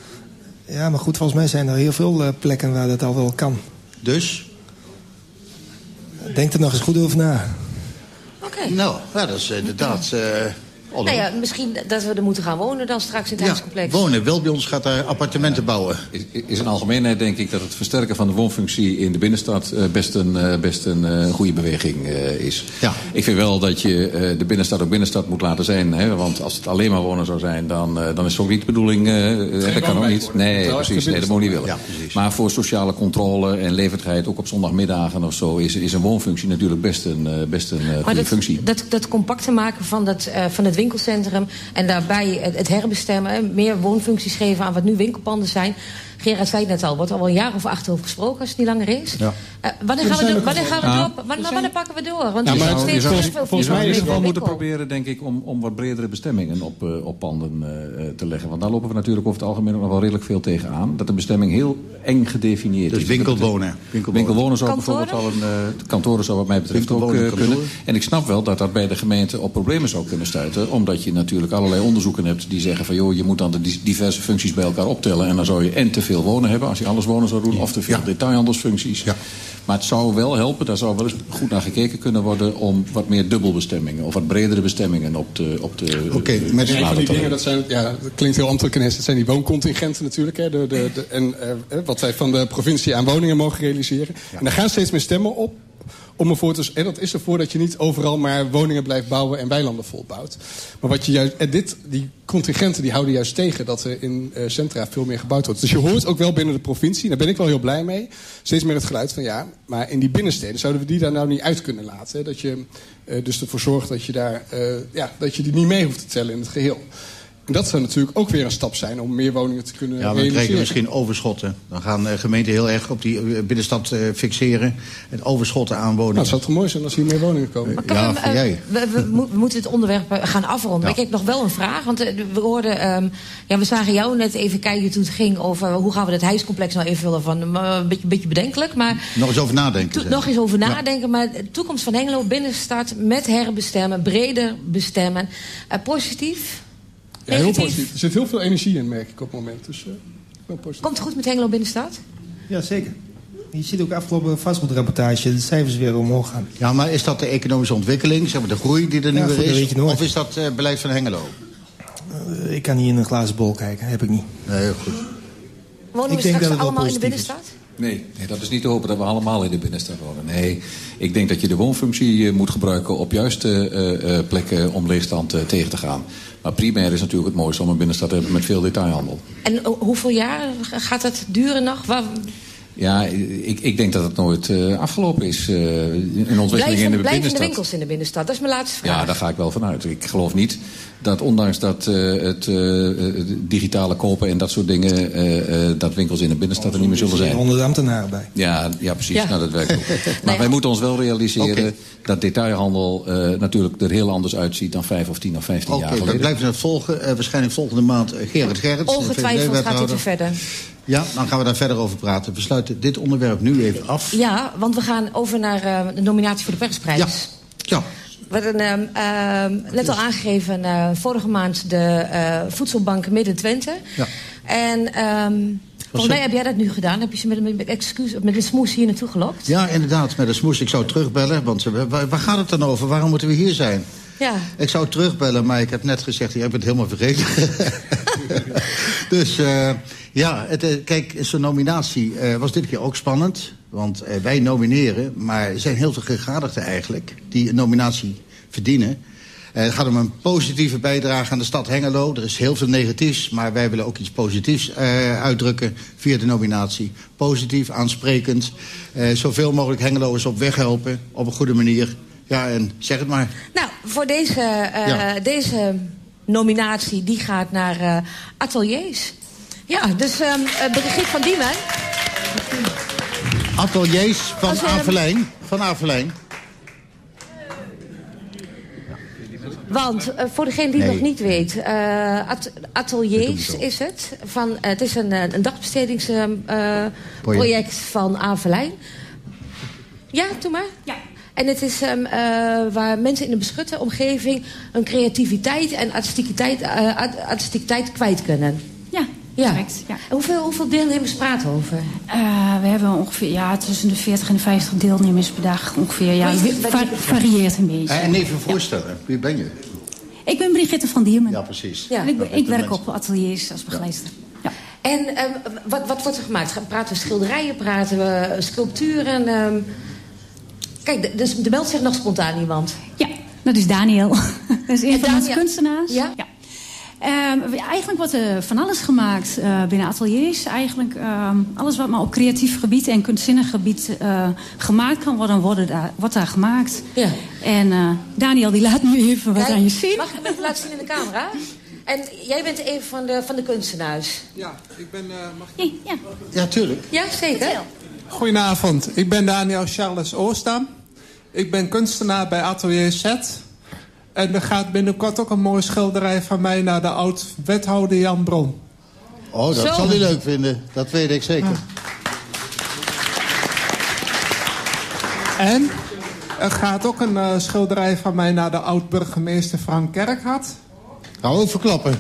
Speaker 3: Ja, maar goed, volgens mij zijn er heel veel uh, plekken waar dat al wel kan.
Speaker 1: Dus?
Speaker 3: Denk er nog eens goed over na.
Speaker 2: Oké. Okay.
Speaker 1: Nou, ja, dat is inderdaad... Uh,
Speaker 2: nou ja, misschien dat we er moeten gaan wonen dan straks in het
Speaker 1: ja,
Speaker 2: huiscomplex.
Speaker 1: Wonen. Welbjons gaat daar appartementen bouwen.
Speaker 5: Is, is in algemeenheid denk ik dat het versterken van de woonfunctie in de binnenstad uh, best een, uh, best een uh, goede beweging uh, is. Ja. Ik vind wel dat je uh, de binnenstad ook binnenstad moet laten zijn. Hè, want als het alleen maar wonen zou zijn, dan, uh, dan is het ook niet de bedoeling. Uh, dat kan ook niet. Worden. Nee, dat precies. Nee, dat moet je niet willen. Ja, maar voor sociale controle en levendigheid, ook op zondagmiddagen of zo, is, is een woonfunctie natuurlijk best een, uh, best een uh, goede
Speaker 2: dat,
Speaker 5: functie.
Speaker 2: Dat, dat compacter maken van, dat, uh, van het winkelcentrum en daarbij het, het herbestemmen, meer woonfuncties geven aan wat nu winkelpanden zijn. Gerard zei het net al, wordt al wel een jaar of acht over gesproken als het niet langer is. Ja. Uh, wanneer gaan we, do- wanneer gaan we ja. door? Wanneer, wanneer pakken we door? Want
Speaker 5: ja,
Speaker 2: er
Speaker 5: maar
Speaker 2: is nog steeds
Speaker 5: zou,
Speaker 2: veel
Speaker 5: volgens mij is het wel moeten
Speaker 2: winkel.
Speaker 5: proberen, denk ik, om, om wat bredere bestemmingen op, uh, op panden uh, te leggen. Want daar lopen we natuurlijk over het algemeen nog wel redelijk veel tegenaan. Dat de bestemming heel eng gedefinieerd
Speaker 1: dus
Speaker 5: is.
Speaker 1: Dus winkelwonen.
Speaker 5: Winkelwonen, winkelwonen zou bijvoorbeeld al een... Uh, kantoren zou wat mij betreft ook uh, kunnen. En ik snap wel dat dat bij de gemeente op problemen zou kunnen stuiten. Omdat je natuurlijk allerlei onderzoeken hebt die zeggen van joh, je moet dan de diverse functies bij elkaar optellen. En dan zou je en te veel wonen hebben als je alles wonen zou doen. Of te veel ja. detailhandelsfuncties. Ja. Maar het zou wel helpen, daar zou wel eens goed naar gekeken kunnen worden om wat meer dubbelbestemmingen of wat bredere bestemmingen op de op de.
Speaker 4: Oké, okay, met een van die dingen, dat zijn, ja, dat klinkt heel ambtelijk en dat zijn die wooncontingenten natuurlijk, hè, de, de, de, en uh, wat wij van de provincie aan woningen mogen realiseren. Ja. En daar gaan steeds meer stemmen op. Om ervoor te, en dat is ervoor dat je niet overal maar woningen blijft bouwen en weilanden volbouwt. Maar wat je juist, en dit, die contingenten die houden juist tegen dat er in uh, centra veel meer gebouwd wordt. Dus je hoort ook wel binnen de provincie, daar ben ik wel heel blij mee, steeds meer het geluid van ja, maar in die binnensteden zouden we die daar nou niet uit kunnen laten. Hè? Dat je uh, dus ervoor zorgt dat je daar, uh, ja, dat je die niet mee hoeft te tellen in het geheel. En dat zou natuurlijk ook weer een stap zijn om meer woningen te kunnen
Speaker 1: Ja, we
Speaker 4: realiseren.
Speaker 1: krijgen misschien overschotten. Dan gaan uh, gemeenten heel erg op die uh, binnenstad uh, fixeren. En overschotten aan woningen.
Speaker 4: Nou, het zou toch mooi zijn als hier meer woningen komen?
Speaker 2: Maar kan,
Speaker 1: Ja,
Speaker 2: uh,
Speaker 1: vind jij?
Speaker 2: We, we, we moeten het onderwerp uh, gaan afronden.
Speaker 1: Ja.
Speaker 2: Maar ik heb nog wel een vraag. Want uh, we hoorden, um, ja, we zagen jou net even kijken toen het ging over hoe gaan we het huiscomplex nou invullen. Van, uh, een beetje, beetje bedenkelijk. Maar
Speaker 1: Nog eens over nadenken.
Speaker 2: to, nog eens over nadenken. Ja. Maar de toekomst van Hengelo, binnenstad, met herbestemmen, breder bestemmen. Uh, positief?
Speaker 4: Ja, heel positief. Er zit heel veel energie in, merk ik op het moment. Dus, uh, heel positief.
Speaker 2: Komt het goed met Hengelo binnenstad?
Speaker 3: Ja, zeker. Je ziet ook afgelopen vastgoedrapportage de cijfers weer omhoog gaan.
Speaker 1: Ja, maar is dat de economische ontwikkeling, zeg maar de groei die er nu
Speaker 3: Ja,
Speaker 1: weer
Speaker 3: goed, dat
Speaker 1: is?
Speaker 3: weet je nooit.
Speaker 1: Of is dat uh, beleid van Hengelo?
Speaker 3: Uh, ik kan niet in een glazen bol kijken, heb ik niet.
Speaker 1: Nee, heel goed.
Speaker 2: Wonen
Speaker 3: Ik
Speaker 2: we
Speaker 3: denk
Speaker 2: straks
Speaker 3: dat het wel
Speaker 2: allemaal in de
Speaker 3: positief is.
Speaker 2: binnenstad?
Speaker 5: Nee, nee, dat is niet te hopen dat we allemaal in de binnenstad wonen. Nee, ik denk dat je de woonfunctie uh, moet gebruiken op juiste uh, uh, plekken om leegstand uh, tegen te gaan. Maar primair is natuurlijk het mooiste om een binnenstad te hebben met veel detailhandel.
Speaker 2: En uh, hoeveel jaar gaat het duren nog? Waar...
Speaker 5: Ja, ik, ik denk dat het nooit uh, afgelopen is. Uh, een ontwikkeling
Speaker 2: Blijven,
Speaker 5: in de
Speaker 2: blijven
Speaker 5: binnenstad.
Speaker 2: de winkels in de binnenstad? Dat is mijn laatste vraag.
Speaker 5: Ja, daar ga ik wel vanuit. Ik geloof niet dat ondanks dat uh, het uh, digitale kopen en dat soort dingen, Uh, uh, dat winkels in de binnenstad er niet meer zullen zijn.
Speaker 3: Er honderd ambtenaren bij.
Speaker 5: Ja, ja precies.
Speaker 2: Ja.
Speaker 5: Nou, dat werkt ook. Maar
Speaker 2: Nou ja.
Speaker 5: wij moeten ons wel realiseren
Speaker 1: Okay.
Speaker 5: dat detailhandel uh, natuurlijk er heel anders uitziet dan vijf of tien of vijftien
Speaker 1: Oké,
Speaker 5: jaar
Speaker 1: we
Speaker 5: geleden.
Speaker 1: blijven het volgen. Uh, waarschijnlijk volgende maand uh, Gerrit Gerrits.
Speaker 2: Ongetwijfeld gaat dit weer verder.
Speaker 1: Ja, dan gaan we daar verder over praten. We sluiten dit onderwerp nu even af.
Speaker 2: Ja, want we gaan over naar uh, de nominatie voor de persprijs.
Speaker 1: Ja. Ja.
Speaker 2: We hadden uh, uh, net al aangegeven uh, vorige maand de uh, voedselbank Midden-Twente.
Speaker 1: Ja.
Speaker 2: En um, volgens mij heb jij dat nu gedaan. Heb je ze met, met, met, excuus, met een smoes hier naartoe gelokt?
Speaker 1: Ja, inderdaad, met een smoes. Ik zou terugbellen, want uh, waar, waar gaat het dan over? Waarom moeten we hier zijn?
Speaker 2: Ja.
Speaker 1: Ik zou terugbellen, maar ik heb net gezegd, jij bent helemaal vergeten. Dus uh, ja, het, uh, kijk, zo'n nominatie uh, was dit keer ook spannend. Want uh, wij nomineren, maar er zijn heel veel gegadigden eigenlijk die een nominatie verdienen. Uh, het gaat om een positieve bijdrage aan de stad Hengelo. Er is heel veel negatiefs, maar wij willen ook iets positiefs uh, uitdrukken via de nominatie. Positief, aansprekend. Uh, zoveel mogelijk Hengeloers op weg helpen, op een goede manier. Ja, en zeg het maar.
Speaker 2: Nou, voor deze, uh,
Speaker 1: Ja.
Speaker 2: deze nominatie, die gaat naar uh, ateliers. Ja, dus um, uh, Brigitte van Diemen.
Speaker 1: Ateliers van
Speaker 2: Als, uh,
Speaker 1: Avelijn. Van Avelijn.
Speaker 2: Want uh, voor degene die het
Speaker 1: Nee.
Speaker 2: nog niet weet, uh, at- ateliers is het. Van, uh, het is een, uh, een dagbestedingsproject uh, project van Avelijn. Ja, doe maar.
Speaker 6: Ja.
Speaker 2: En het is um, uh, waar mensen in een beschutte omgeving hun creativiteit en artisticiteit, uh, art- artisticiteit kwijt kunnen.
Speaker 6: Ja,
Speaker 2: Ja.
Speaker 6: correct. Ja.
Speaker 2: En hoeveel, hoeveel deelnemers praten over?
Speaker 6: Uh, we hebben ongeveer ja, tussen de veertig en de vijftig deelnemers per dag ongeveer. Ja,
Speaker 2: Hoe is het bij
Speaker 6: va-
Speaker 2: die-
Speaker 6: varieert een beetje.
Speaker 1: En even voorstellen, wie ben je?
Speaker 6: Ik ben Brigitte van Diemen.
Speaker 1: Ja, precies.
Speaker 2: Ja.
Speaker 6: En ik,
Speaker 1: Dat
Speaker 6: ik
Speaker 1: weten
Speaker 6: werk
Speaker 1: mensen.
Speaker 6: op ateliers als begeleidster. Ja.
Speaker 2: En um, wat, wat wordt er gemaakt? Praten we schilderijen, praten we sculpturen? Um... Kijk, de- dus er meldt zich nog spontaan iemand.
Speaker 6: ja, dat is Daniel. dat is een
Speaker 2: En
Speaker 6: van onze
Speaker 2: Daniel-
Speaker 6: kunstenaars.
Speaker 2: Ja?
Speaker 6: Ehm, eigenlijk wordt er van alles gemaakt uh, binnen ateliers. Eigenlijk um, alles wat maar op creatief gebied en kunstzinnig gebied uh, gemaakt kan worden, worden daar, wordt daar gemaakt.
Speaker 2: Ja.
Speaker 6: En uh, Daniel die laat nu even wat
Speaker 2: Kijk,
Speaker 6: aan je zien.
Speaker 2: Mag ik hem even laten zien in de camera? En jij bent een van de, van de kunstenaars.
Speaker 7: Ja, ik ben... Uh, mag...
Speaker 6: Ja, ja.
Speaker 1: Ja, tuurlijk.
Speaker 2: Ja, zeker.
Speaker 7: Goedenavond, ik ben Daniel Charles Oostam. Ik ben kunstenaar bij Atelier Z. En er gaat binnenkort ook een mooie schilderij van mij naar de oud-wethouder Jan Bron.
Speaker 1: Oh, dat
Speaker 2: Zo.
Speaker 1: zal hij leuk vinden. Dat weet ik zeker.
Speaker 7: En er gaat ook een uh, schilderij van mij naar de oud-burgemeester Frank Kerkhart.
Speaker 1: Gaan we ook verklappen.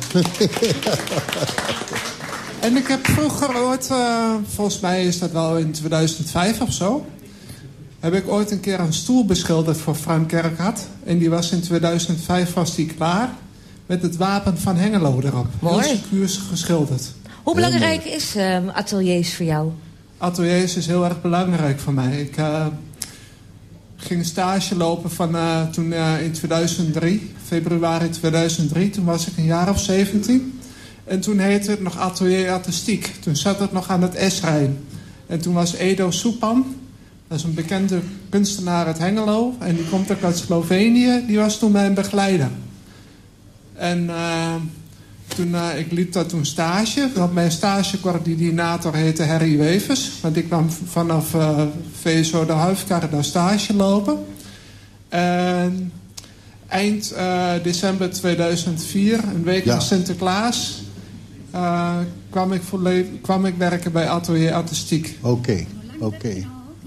Speaker 7: En ik heb vroeger ooit, uh, volgens mij is dat wel in tweeduizend vijf of zo... heb ik ooit een keer een stoel beschilderd voor Frank Kerkhart. En die was in tweeduizend vijf was die klaar met het wapen van Hengelo erop.
Speaker 2: Mooi.
Speaker 7: Heel secuur geschilderd.
Speaker 2: Hoe belangrijk is um, ateliers voor jou?
Speaker 7: Ateliers is heel erg belangrijk voor mij. Ik uh, ging stage lopen van uh, toen uh, in tweeduizend drie, februari tweeduizend drie. Toen was ik een jaar of zeventien. En toen heette het nog Atelier Artistiek. Toen zat het nog aan het S-Rijn. En toen was Edo Supan, dat is een bekende kunstenaar uit Hengelo. En die komt ook uit Slovenië. Die was toen mijn begeleider. En uh, toen, uh, ik liep daar toen stage. Want mijn stagecoördinator heette Harry Wevers. Want ik kwam vanaf uh, V S O de Huifkarre daar stage lopen. En eind uh, december tweeduizend vier, een week ja. na Sinterklaas... Uh, kwam, ik volledig, kwam ik werken bij Atelier Artistiek.
Speaker 1: Oké, okay, oké. Okay.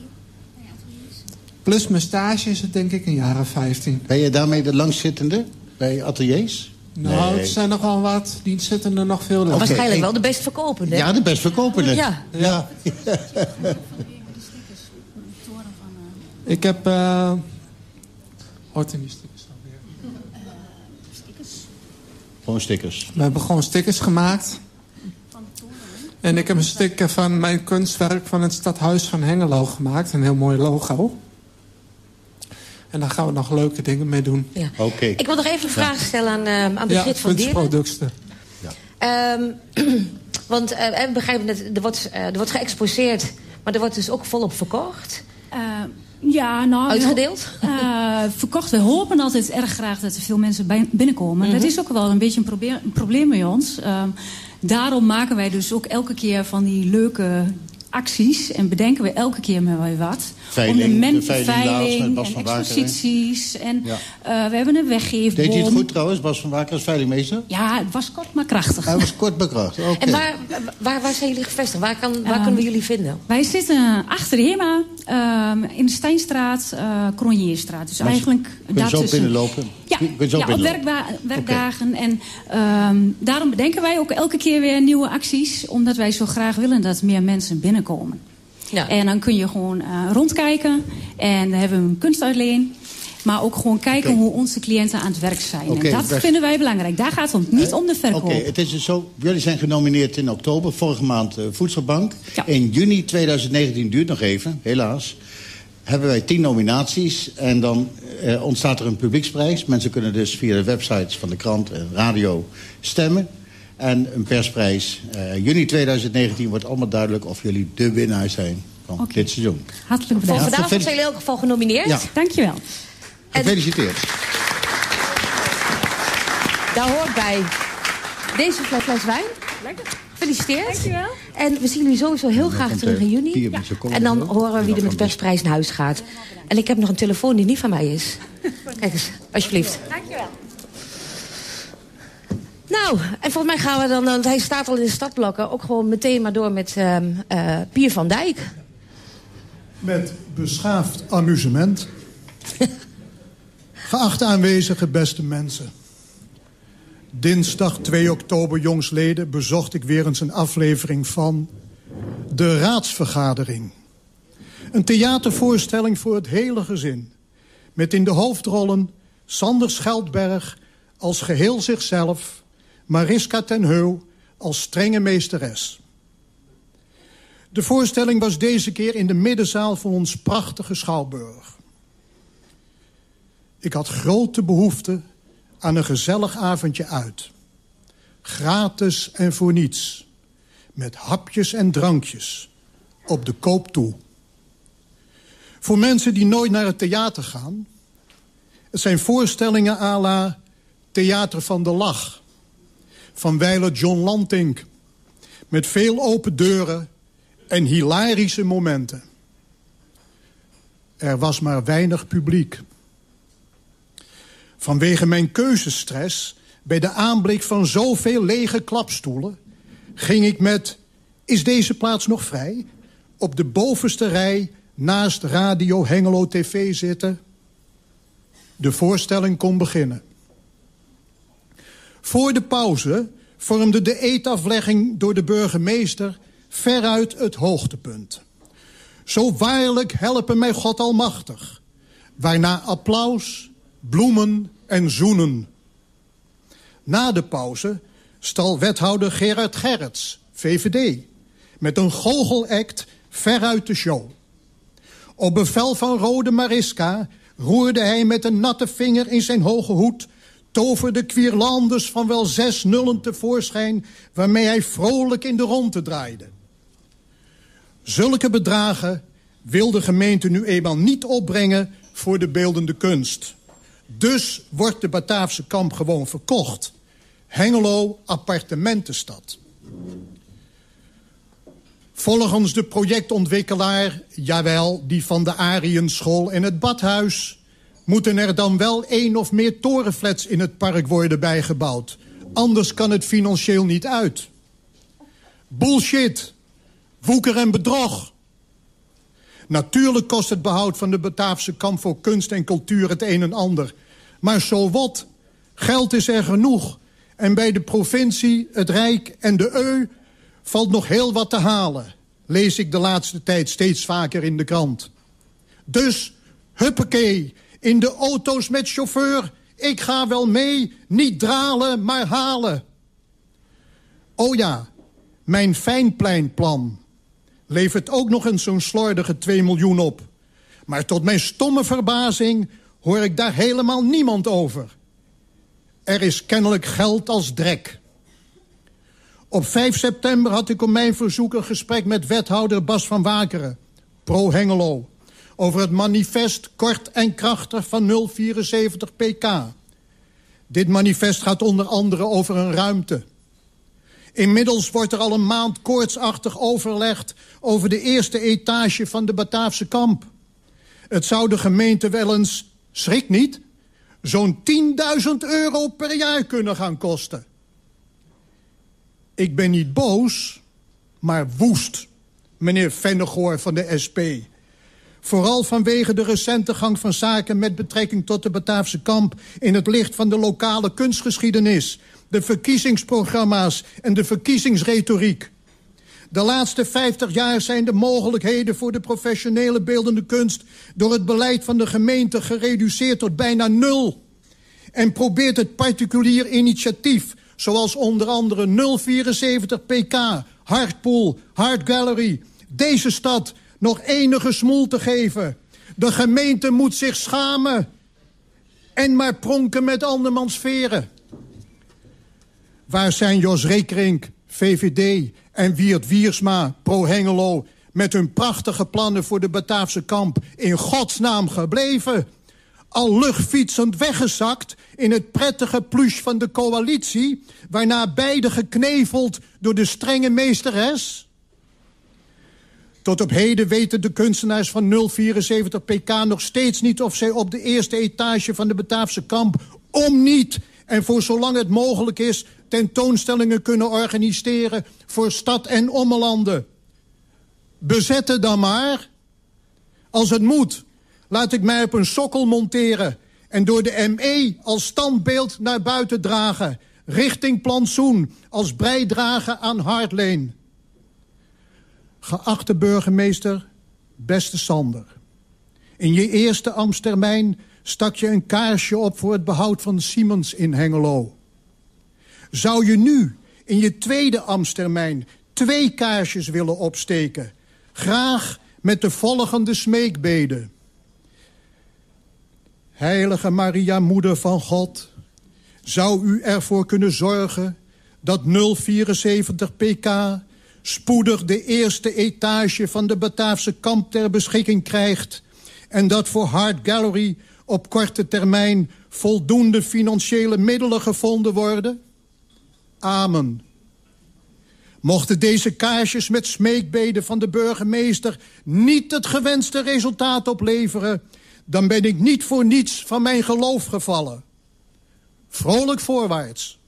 Speaker 7: Plus mijn stage is het denk ik een jaar of vijftien.
Speaker 1: Ben je daarmee de langstzittende bij ateliers?
Speaker 7: Nou,
Speaker 1: nee.
Speaker 7: Er zijn nog wel wat. Die zitten er nog veel langer.
Speaker 2: Okay. Waarschijnlijk wel de best verkopende.
Speaker 1: Ja, de best verkopende.
Speaker 2: Ja.
Speaker 1: ja.
Speaker 7: Ik heb... Uh... Hoort in die stickers alweer?
Speaker 6: Stickers?
Speaker 1: Gewoon stickers.
Speaker 7: We hebben gewoon stickers gemaakt. En ik heb een sticker van mijn kunstwerk van het Stadhuis van Hengelo gemaakt. Een heel mooi logo. En daar gaan we nog leuke dingen mee doen.
Speaker 2: Ja.
Speaker 1: Okay.
Speaker 2: Ik wil nog even een vraag stellen aan, uh, aan Brigitte
Speaker 7: ja,
Speaker 2: van Deerden.
Speaker 7: kunstproducten.
Speaker 2: Ja. Um, want uh, we begrijpen dat er wordt, uh, er wordt geëxposeerd, maar er wordt dus ook volop verkocht.
Speaker 6: Uh, ja, nou...
Speaker 2: Uitgedeeld?
Speaker 6: Uh, verkocht. We hopen altijd erg graag dat er veel mensen bij, binnenkomen. Mm-hmm. Dat is ook wel een beetje een probleem, een probleem bij ons. Uh, daarom maken wij dus ook elke keer van die leuke acties. En bedenken we elke keer met weer wat.
Speaker 1: Veiling,
Speaker 6: om de, men-
Speaker 1: de veiling,
Speaker 6: veiling
Speaker 1: met Bas
Speaker 6: en
Speaker 1: van Waker,
Speaker 6: exposities. En
Speaker 1: ja.
Speaker 6: uh, we hebben een weggeefbom.
Speaker 1: Deed hij het goed trouwens, Bas van Waker als veilingmeester?
Speaker 6: Ja, het was kort maar krachtig.
Speaker 1: Hij was kort maar krachtig, oké. Okay.
Speaker 2: En waar, waar, waar zijn jullie gevestigd? Waar, kan, waar uh, kunnen we jullie vinden?
Speaker 6: Wij zitten achter de HEMA, uh, in de Steinstraat, uh, Cronjeerstraat. Dus
Speaker 1: maar
Speaker 6: eigenlijk...
Speaker 1: Kun je zo binnenlopen?
Speaker 6: Ja,
Speaker 1: kun je zo
Speaker 6: ja op werkba- werkdagen. Okay. En um, daarom bedenken wij ook elke keer weer nieuwe acties. Omdat wij zo graag willen dat meer mensen binnenkomen. Ja. En dan kun je gewoon uh, rondkijken. En dan hebben we een kunstuitleen. Maar ook gewoon kijken okay. hoe onze cliënten aan het werk zijn. Okay, en dat weg... vinden wij belangrijk. Daar gaat het niet uh, om de verkoop.
Speaker 1: Oké, okay, het is dus zo. Jullie zijn genomineerd in oktober. Vorige maand uh, Voedselbank. Ja. In juni tweeduizend negentien, duurt nog even, helaas. Hebben wij tien nominaties. En dan uh, ontstaat er een publieksprijs. Mensen kunnen dus via de websites van de krant en radio stemmen. En een persprijs. Uh, juni tweeduizend negentien wordt allemaal duidelijk of jullie de winnaar zijn van okay. dit seizoen.
Speaker 6: Hartelijk bedankt.
Speaker 2: Voor vandaag zijn jullie in elk geval genomineerd. Ja.
Speaker 6: Dankjewel.
Speaker 1: Gefeliciteerd.
Speaker 2: Daar hoort bij deze fles wijn. Lekker. Gefeliciteerd.
Speaker 6: Dankjewel.
Speaker 2: En we zien jullie sowieso heel graag terug in juni. Ja. En dan horen we wie er met de persprijs naar huis gaat. En ik heb nog een telefoon die niet van mij is. Kijk eens, alsjeblieft.
Speaker 6: Dankjewel.
Speaker 2: Nou, en volgens mij gaan we dan, want hij staat al in de startblokken, ook gewoon meteen maar door met uh, uh, Pier van Dijk.
Speaker 8: Met beschaafd amusement. Geachte aanwezige beste mensen. Dinsdag twee oktober jongsleden bezocht ik weer eens een aflevering van De Raadsvergadering. Een theatervoorstelling voor het hele gezin. Met in de hoofdrollen Sander Scheldberg als geheel zichzelf, Mariska ten Heu als strenge meesteres. De voorstelling was deze keer in de middenzaal van ons prachtige Schouwburg. Ik had grote behoefte aan een gezellig avondje uit. Gratis en voor niets. Met hapjes en drankjes. Op de koop toe. Voor mensen die nooit naar het theater gaan. Het zijn voorstellingen à la Theater van de Lach. Van wijlen John Lantink. Met veel open deuren en hilarische momenten. Er was maar weinig publiek. Vanwege mijn keuzestress bij de aanblik van zoveel lege klapstoelen ging ik met "Is deze plaats nog vrij?" op de bovenste rij naast Radio Hengelo T V zitten. De voorstelling kon beginnen. Voor de pauze vormde de eetaflegging door de burgemeester veruit het hoogtepunt. Zo waarlijk helpen mij God almachtig. Waarna applaus, bloemen en zoenen. Na de pauze stal wethouder Gerard Gerrits, V V D, met een goochelact veruit de show. Op bevel van Rode Mariska roerde hij met een natte vinger in zijn hoge hoed, toverde kwierlanders van wel zes nullen tevoorschijn, waarmee hij vrolijk in de ronde draaide. Zulke bedragen wil de gemeente nu eenmaal niet opbrengen voor de beeldende kunst. Dus wordt de Bataafse kamp gewoon verkocht. Hengelo appartementenstad. Volgens de projectontwikkelaar, jawel, die van de Ariënschool en het badhuis, moeten er dan wel één of meer torenflats in het park worden bijgebouwd. Anders kan het financieel niet uit. Bullshit. Woeker en bedrog. Natuurlijk kost het behoud van de Bataafse kamp voor kunst en cultuur het een en ander. Maar zo wat. Geld is er genoeg. En bij de provincie, het Rijk en de Eu valt nog heel wat te halen. Lees ik de laatste tijd steeds vaker in de krant. Dus, huppakee, in de auto's met chauffeur. Ik ga wel mee, niet dralen, maar halen. Oh ja, mijn Fijnpleinplan levert ook nog eens zo'n slordige twee miljoen op. Maar tot mijn stomme verbazing hoor ik daar helemaal niemand over. Er is kennelijk geld als drek. Op vijf september had ik op mijn verzoek een gesprek met wethouder Bas van Wakeren, pro-Hengelo, over het manifest kort en krachtig van nul vierenzeventig pk. Dit manifest gaat onder andere over een ruimte. Inmiddels wordt er al een maand koortsachtig overlegd over de eerste etage van de Bataafse kamp. Het zou de gemeente wel eens, schrik niet, zo'n tienduizend euro per jaar kunnen gaan kosten. Ik ben niet boos, maar woest, meneer Vennegoor van de S P. Vooral vanwege de recente gang van zaken met betrekking tot de Bataafse kamp in het licht van de lokale kunstgeschiedenis, de verkiezingsprogramma's en de verkiezingsretoriek. De laatste vijftig jaar zijn de mogelijkheden voor de professionele beeldende kunst door het beleid van de gemeente gereduceerd tot bijna nul. En probeert het particulier initiatief, zoals onder andere nul vierenzeventig pk, Hartpool, Hart Gallery, deze stad nog enige smoel te geven. De gemeente moet zich schamen en maar pronken met andermans veren. Waar zijn Jos Rekerink, V V D, en Wiert Wiersma, pro-Hengelo, met hun prachtige plannen voor de Bataafse kamp in godsnaam gebleven? Al luchtfietsend weggezakt in het prettige pluche van de coalitie, waarna beide gekneveld door de strenge meesteres? Tot op heden weten de kunstenaars van nul vierenzeventig pk nog steeds niet of zij op de eerste etage van de Bataafse kamp om niet en voor zolang het mogelijk is tentoonstellingen kunnen organiseren voor stad en ommelanden. Bezetten dan maar. Als het moet, laat ik mij op een sokkel monteren en door de M E als standbeeld naar buiten dragen, richting plantsoen als bijdrage aan Hartleen. Geachte burgemeester, beste Sander, in je eerste ambtstermijn stak je een kaarsje op voor het behoud van Siemens in Hengelo. Zou je nu in je tweede ambtstermijn twee kaarsjes willen opsteken? Graag met de volgende smeekbede. Heilige Maria, moeder van God, zou u ervoor kunnen zorgen dat nul vierenzeventig pk spoedig de eerste etage van de Bataafse kamp ter beschikking krijgt en dat voor Hart Gallery op korte termijn voldoende financiële middelen gevonden worden? Amen. Mochten deze kaarsjes met smeekbeden van de burgemeester niet het gewenste resultaat opleveren, dan ben ik niet voor niets van mijn geloof gevallen. Vrolijk voorwaarts.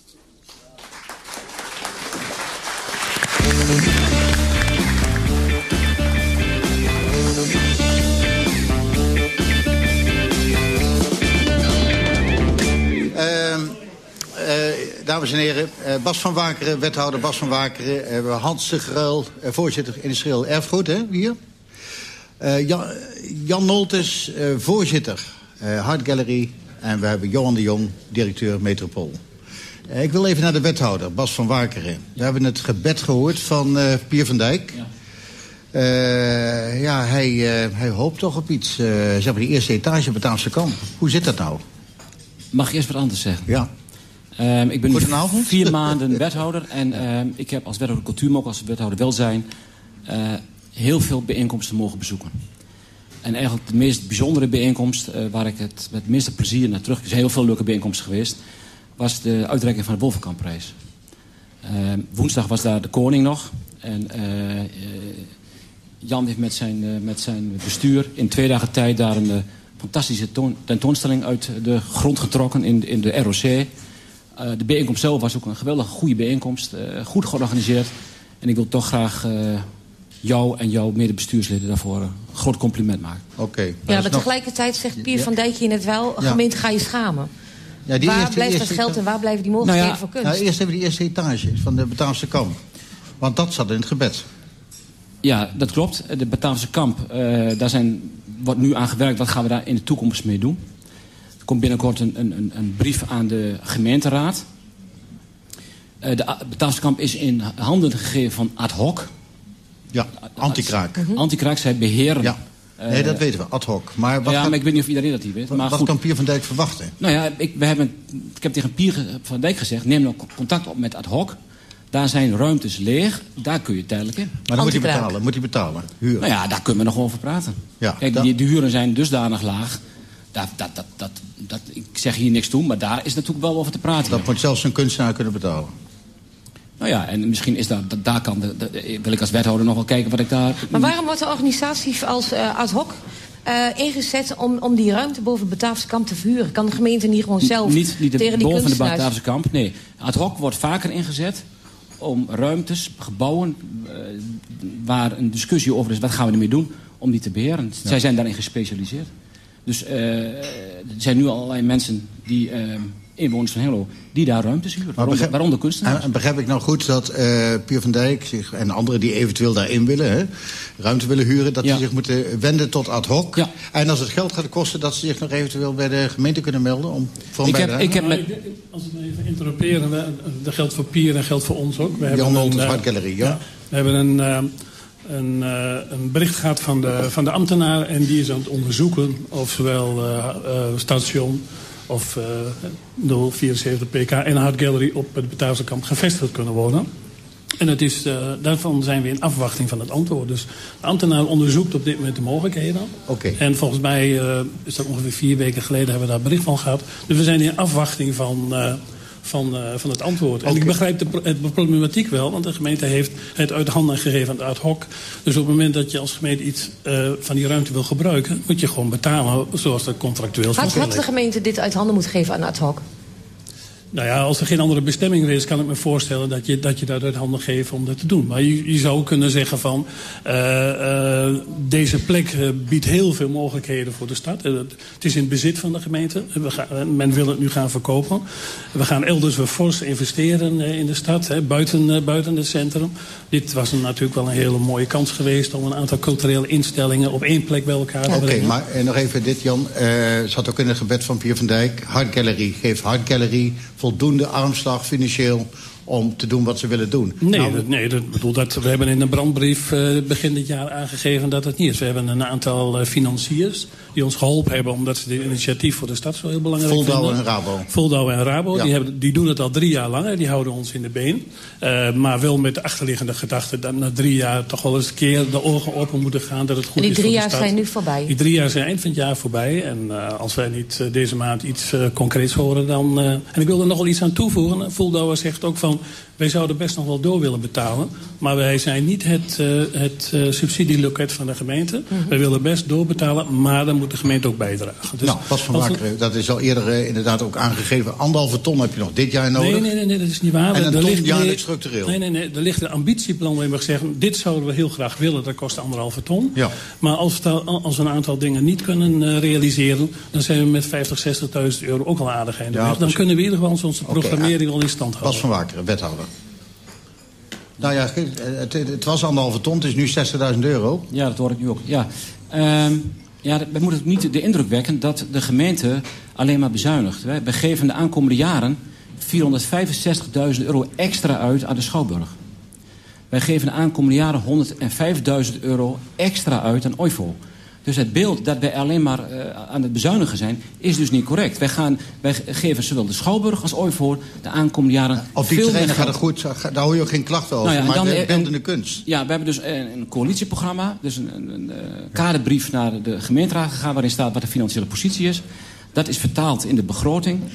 Speaker 1: Uh, uh, dames en heren, uh, Bas van Wakeren, wethouder Bas van Wakeren, uh, Hans de Gruil, uh, voorzitter industrieel erfgoed, hè, hier. Uh, Jan, Jan Noltes, uh, voorzitter uh, Hart Gallery. En we hebben Johan de Jong, directeur Metropool. Uh, ik wil even naar de wethouder, Bas van Wakeren. We hebben het gebed gehoord van uh, Pier van Dijk. Ja, uh, ja hij, uh, hij hoopt toch op iets. Uh, ze hebben de eerste etage Bataafse kamp. Hoe zit dat nou?
Speaker 9: Mag ik eerst wat anders zeggen?
Speaker 1: Ja.
Speaker 9: Um, ik ben nu
Speaker 1: Goedenavond.
Speaker 9: vier maanden wethouder. En um, ik heb als wethouder cultuur, maar ook als wethouder welzijn, Uh, heel veel bijeenkomsten mogen bezoeken. En eigenlijk de meest bijzondere bijeenkomst, uh, waar ik het met het meeste plezier naar terug... Er zijn heel veel leuke bijeenkomsten geweest. was de uitreiking van de Wolfenkampprijs. Uh, woensdag was daar de koning nog. En uh, uh, Jan heeft met zijn, uh, met zijn bestuur in twee dagen tijd daar een uh, fantastische toon, tentoonstelling uit de grond getrokken in, in de R O C. Uh, de bijeenkomst zelf was ook een geweldige goede bijeenkomst. Uh, goed georganiseerd. En ik wil toch graag uh, jou en jouw medebestuursleden daarvoor een groot compliment maken.
Speaker 1: Oké. Okay,
Speaker 2: ja, maar nog... tegelijkertijd zegt Pier ja. van Dijk hier net wel...
Speaker 1: Ja.
Speaker 2: gemeente, ga je schamen. Ja, die waar eerste, blijft dat geld en waar blijven die mogelijkheden nou ja, voor kunst?
Speaker 1: Nou, eerst even die eerste etage van de Bataafse Kamp. Want dat zat in het gebed.
Speaker 9: Ja, dat klopt. De Bataafse Kamp, uh, daar zijn, wordt nu aan gewerkt. Wat gaan we daar in de toekomst mee doen? Er komt binnenkort een, een, een brief aan de gemeenteraad. Uh, de Bataafse Kamp is in handen gegeven van ad hoc.
Speaker 1: Ja, anti-kraak.
Speaker 9: Uh, anti-kraak, zij beheren...
Speaker 1: Ja. Nee, dat weten we, ad hoc. Maar wat
Speaker 9: ja,
Speaker 1: gaat...
Speaker 9: maar ik weet niet of iedereen dat hier weet.
Speaker 1: Wat,
Speaker 9: maar
Speaker 1: wat
Speaker 9: goed.
Speaker 1: kan Pier van Dijk verwachten?
Speaker 9: Nou ja, ik, we hebben, ik heb tegen Pier van Dijk gezegd... neem nou contact op met ad hoc. Daar zijn ruimtes leeg. Daar kun je tijdelijk in.
Speaker 1: Maar dan moet hij betalen. Moet hij betalen? Huren.
Speaker 9: Nou ja, daar kunnen we nog over praten.
Speaker 1: Ja,
Speaker 9: Kijk,
Speaker 1: dat...
Speaker 9: die, die huren zijn dusdanig laag. Dat, dat, dat, dat, dat, ik zeg hier niks toe, maar daar is natuurlijk wel over te praten.
Speaker 1: Dat
Speaker 9: ja.
Speaker 1: moet zelfs een kunstenaar kunnen betalen.
Speaker 9: Nou ja, en misschien is dat, dat daar kan de, de, wil ik als wethouder nog wel kijken wat ik daar...
Speaker 2: Maar waarom wordt de organisatie als uh, ad hoc uh, ingezet om, om die ruimte boven de Bataafse Kamp te verhuren? Kan de gemeente niet gewoon zelf
Speaker 9: niet, niet de,
Speaker 2: tegen die
Speaker 9: boven de
Speaker 2: kunstenaars...
Speaker 9: Bataafse Kamp, nee. Ad hoc wordt vaker ingezet om ruimtes, gebouwen... Uh, waar een discussie over is, wat gaan we ermee doen, om die te beheren. Ja. Zij zijn daarin gespecialiseerd. Dus uh, er zijn nu allerlei mensen die... Uh, inwoners van Hengelo, die daar ruimtes huren. Waaronder, begrijp, waaronder kunstenaars.
Speaker 1: En begrijp ik nou goed dat uh, Pier van Dijk zich, en anderen die eventueel daarin willen... Hè, ruimte willen huren, dat ja. ze zich moeten wenden tot ad hoc. Ja. En als het geld gaat kosten, dat ze zich nog eventueel bij de gemeente kunnen melden? Om voor
Speaker 10: ik
Speaker 1: een
Speaker 10: heb, ik heb met... Als we even interroperen, dat geldt voor Pier en geldt voor ons ook. We
Speaker 1: hebben Jan Wolters Art Gallery, ja. ja.
Speaker 10: We hebben een... Uh, Een, uh, een bericht gehad van de, van de ambtenaar... en die is aan het onderzoeken of zowel uh, uh, station of uh, nul vierenzeventig P K en Art Gallery op het Bataafse Kamp gevestigd kunnen worden. En het is, uh, daarvan zijn we in afwachting van het antwoord. Dus de ambtenaar onderzoekt op dit moment de mogelijkheden.
Speaker 1: Okay.
Speaker 10: En volgens mij uh, is dat ongeveer vier weken geleden hebben we daar bericht van gehad. Dus we zijn in afwachting van... Uh, Van, uh, van het antwoord. En okay. ik begrijp de, de problematiek wel, want de gemeente heeft het uit handen gegeven aan het ad hoc. Dus op het moment dat je als gemeente iets uh, van die ruimte wil gebruiken, moet je gewoon betalen zoals dat contractueel is.
Speaker 2: Had, had de gemeente dit uit handen moeten geven aan ad hoc?
Speaker 10: Nou ja, als er geen andere bestemming is, kan ik me voorstellen dat je dat je dat uit handen geeft om dat te doen. Maar je, je zou kunnen zeggen van, uh, uh, deze plek uh, biedt heel veel mogelijkheden voor de stad. Uh, het is in bezit van de gemeente. We gaan, men wil het nu gaan verkopen. We gaan elders weer fors investeren uh, in de stad, hè, buiten, uh, buiten het centrum. Dit was een, natuurlijk wel een hele mooie kans geweest om een aantal culturele instellingen op één plek bij elkaar te
Speaker 1: okay,
Speaker 10: brengen.
Speaker 1: Oké, maar uh, nog even dit, Jan. Uh, zat ook in het gebed van Pier van Dijk. Art Gallery geeft Art Gallery voldoende armslag financieel om te doen wat ze willen doen.
Speaker 10: Nee,
Speaker 1: nou,
Speaker 10: dat, nee dat bedoel dat, we hebben in een brandbrief uh, begin dit jaar aangegeven dat het niet is. We hebben een aantal uh, financiers die ons geholpen hebben omdat ze dit initiatief voor de stad zo heel belangrijk
Speaker 1: Voldouw
Speaker 10: vinden.
Speaker 1: en Rabo.
Speaker 10: Voldouw en Rabo,
Speaker 1: ja.
Speaker 10: die, hebben, die doen het al drie jaar lang. Die houden ons in de been. Uh, maar wel met de achterliggende gedachte dat na drie jaar toch wel eens een keer de ogen open moeten gaan dat het goed
Speaker 2: en die
Speaker 10: is voor
Speaker 2: drie
Speaker 10: de
Speaker 2: jaar
Speaker 10: stad.
Speaker 2: zijn nu voorbij?
Speaker 10: Die drie jaar zijn eind van het jaar voorbij. En uh, als wij niet uh, deze maand iets uh, concreets horen, dan... Uh, en ik wil er nog wel iets aan toevoegen. Voldouw zegt ook van, wij zouden best nog wel door willen betalen. Maar wij zijn niet het, uh, het uh, subsidieloket van de gemeente. Mm-hmm. Wij willen best doorbetalen, maar dan moet de gemeente ook bijdragen. Dus
Speaker 1: nou, Bas van Wakeren, dat is al eerder uh, inderdaad ook aangegeven. Anderhalve ton heb je nog dit jaar nodig.
Speaker 10: Nee, nee, nee, nee dat is niet waar.
Speaker 1: En een
Speaker 10: er
Speaker 1: ton
Speaker 10: ligt,
Speaker 1: jaarlijks
Speaker 10: nee,
Speaker 1: structureel.
Speaker 10: Nee, nee, nee. Er ligt een ambitieplan waar we zeggen, dit zouden we heel graag willen. Dat kost anderhalve ton.
Speaker 1: Ja.
Speaker 10: Maar als we, als we een aantal dingen niet kunnen uh, realiseren, dan zijn we met vijftig, zestigduizend euro ook al aardig aan de weg. Dan kunnen we in ieder geval onze programmering okay, ja. al in stand houden.
Speaker 1: Bas van Wakeren, wethouder. Nou ja, het, het was anderhalve ton, het is nu zestigduizend euro.
Speaker 9: Ja, dat hoor ik nu ook. Ja, um, ja we moeten niet de indruk wekken dat de gemeente alleen maar bezuinigt. We geven de aankomende jaren vierhonderdvijfenzestigduizend euro extra uit aan de Schouwburg. Wij geven de aankomende jaren honderdvijfduizend euro extra uit aan O I V O. Dus het beeld dat wij alleen maar uh, aan het bezuinigen zijn, is dus niet correct. Wij, gaan, wij geven zowel de Schouwburg als O I V O de aankomende jaren ja,
Speaker 1: op die
Speaker 9: veel
Speaker 1: terreinen gaat het goed, daar hoor je ook geen klachten over. Nou ja, maar dan, de beeldende kunst.
Speaker 9: Ja, we hebben dus een, een coalitieprogramma, dus een, een, een kaderbrief naar de gemeenteraad gegaan, waarin staat wat de financiële positie is. Dat is vertaald in de begroting.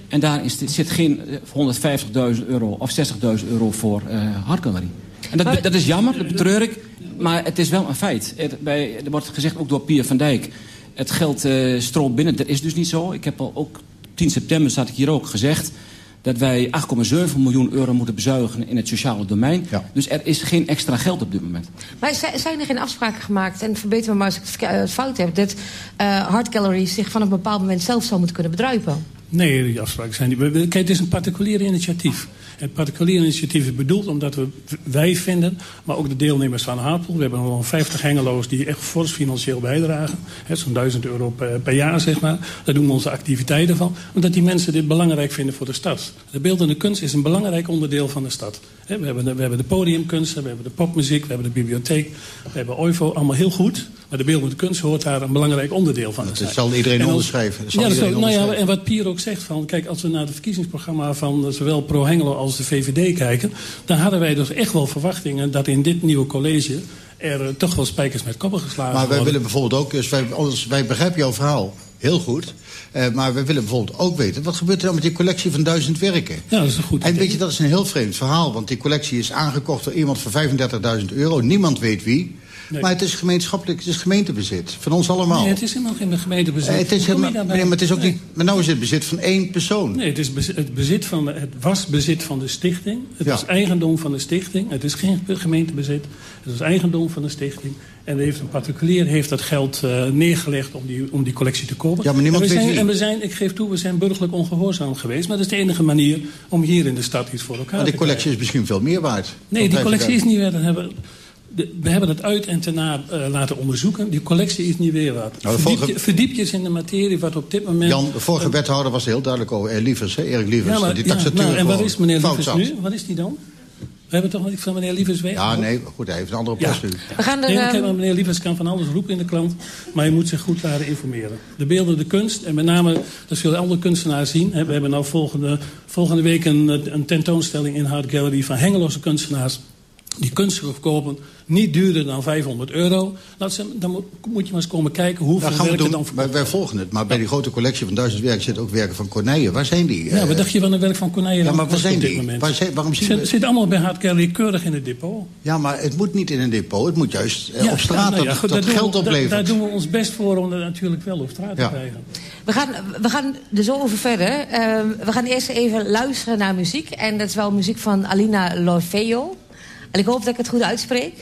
Speaker 9: En daarin zit geen honderdvijftigduizend euro of zestigduizend euro voor uh, hardgalerie. En dat, maar, dat is jammer, dat betreur ik. Maar het is wel een feit. Het, bij, er wordt gezegd ook door Pier van Dijk. Het geld uh, stroomt binnen. Dat is dus niet zo. Ik heb al ook tien september, staat ik hier ook, gezegd dat wij acht komma zeven miljoen euro moeten bezuinigen in het sociale domein. Ja. Dus er is geen extra geld op dit moment.
Speaker 2: Maar zijn er geen afspraken gemaakt, en verbeter me maar als ik het fout heb, dat uh, Hart Gallery zich van een bepaald moment zelf zou moeten kunnen bedruipen?
Speaker 10: Nee, die afspraken zijn niet. Kijk, het is een particulier initiatief. Het particulier initiatief is bedoeld omdat we, wij vinden, maar ook de deelnemers van Hartpoel, we hebben nog vijftig hengeloos die echt fors financieel bijdragen. Zo'n duizend euro per, per jaar, zeg maar. Daar doen we onze activiteiten van. Omdat die mensen dit belangrijk vinden voor de stad. De beeldende kunst is een belangrijk onderdeel van de stad. We hebben de, we hebben de podiumkunsten, we hebben de popmuziek, we hebben de bibliotheek, we hebben O I V O, allemaal heel goed. Maar de beeldende kunst hoort daar een belangrijk onderdeel van.
Speaker 1: Dat zal iedereen als, onderschrijven. Dat zal
Speaker 10: ja, dat
Speaker 1: iedereen
Speaker 10: zal, nou
Speaker 1: onderschrijven.
Speaker 10: Ja, en wat Pier ook zegt, van, kijk, als we naar het verkiezingsprogramma van zowel Pro Hengelo als de V V D kijken, dan hadden wij dus echt wel verwachtingen dat in dit nieuwe college er uh, toch wel spijkers met koppen geslagen
Speaker 1: worden. Maar wij
Speaker 10: worden.
Speaker 1: willen bijvoorbeeld ook, dus wij, ons, wij begrijpen jouw verhaal heel goed. Uh, maar we willen bijvoorbeeld ook weten, wat gebeurt er dan met die collectie van duizend werken?
Speaker 10: Ja, dat is een goed idee.
Speaker 1: En weet je, dat is een heel vreemd verhaal, want die collectie is aangekocht door iemand voor vijfendertigduizend euro. Niemand weet wie. Nee. Maar het is gemeenschappelijk, het is gemeentebezit. Van ons allemaal.
Speaker 10: Nee, het is helemaal geen gemeentebezit.
Speaker 1: Uh, het is helemaal, nee, maar het is ook nee. niet. Maar nou is het bezit van één persoon.
Speaker 10: Nee, het, is bezit, het, bezit van de, het was bezit van de stichting. Het ja. is eigendom van de stichting. Het is geen gemeentebezit. Het is eigendom van de stichting. En heeft een particulier heeft dat geld uh, neergelegd om die, om die collectie te kopen.
Speaker 1: Ja, maar niemand
Speaker 10: en we
Speaker 1: weet
Speaker 10: zijn,
Speaker 1: wie.
Speaker 10: En we zijn, ik geef toe, we zijn burgerlijk ongehoorzaam geweest. Maar dat is de enige manier om hier in de stad iets voor elkaar te krijgen.
Speaker 1: Die collectie is misschien veel meer waard.
Speaker 10: Nee, die collectie is niet waard. Dan hebben De, we hebben het uit en ten na uh, laten onderzoeken. Die collectie is niet weer wat. Nou, verdiep, vorige... je, verdiep je eens in de materie wat op dit moment...
Speaker 1: Jan, de vorige uh, wethouder was heel duidelijk over Erik Lievers. Hè? Erik Lievers,
Speaker 10: ja, maar,
Speaker 1: die
Speaker 10: ja,
Speaker 1: taxatuur
Speaker 10: nou, en wat is meneer Lievers nu?
Speaker 1: zat.
Speaker 10: Wat is die dan? We hebben toch niet van meneer Lievers weten?
Speaker 1: Ja, nee, goed, hij heeft een andere post
Speaker 10: ja.
Speaker 1: nu.
Speaker 2: We gaan er,
Speaker 10: nee,
Speaker 2: um...
Speaker 10: kijk, meneer Lievers kan van alles roepen in de krant, maar je moet zich goed laten informeren. De beeldende kunst, en met name, dat zullen andere kunstenaars zien. Hè, we hebben nou volgende, volgende week een, een tentoonstelling in Hart Gallery van Hengeloze kunstenaars die kunst verkopen, niet duurder dan vijfhonderd euro. Dat ze, dan moet, moet je maar eens komen kijken hoeveel werken dan verkopen.
Speaker 1: Wij, wij volgen het, maar bij die grote collectie van duizend werken zitten ook werken van Corneille. Waar zijn die?
Speaker 10: Ja, wat dacht je van het werk van Corneille?
Speaker 1: Ja, maar waar zijn die? Waar zijn, waarom zien
Speaker 10: Zit,
Speaker 1: we...
Speaker 10: zit allemaal bij Hart Gallery keurig in het depot.
Speaker 1: Ja, maar het moet niet in een depot. Het moet juist uh, ja, op straat
Speaker 10: nou ja,
Speaker 1: dat,
Speaker 10: goed,
Speaker 1: dat geld opleveren.
Speaker 10: Daar, daar doen we ons best voor om dat natuurlijk wel op straat ja. te krijgen.
Speaker 2: We gaan, we gaan er zo over verder. Uh, we gaan eerst even luisteren naar muziek. En dat is wel muziek van Alina L'Orfeo. En ik hoop dat ik het goed uitspreek.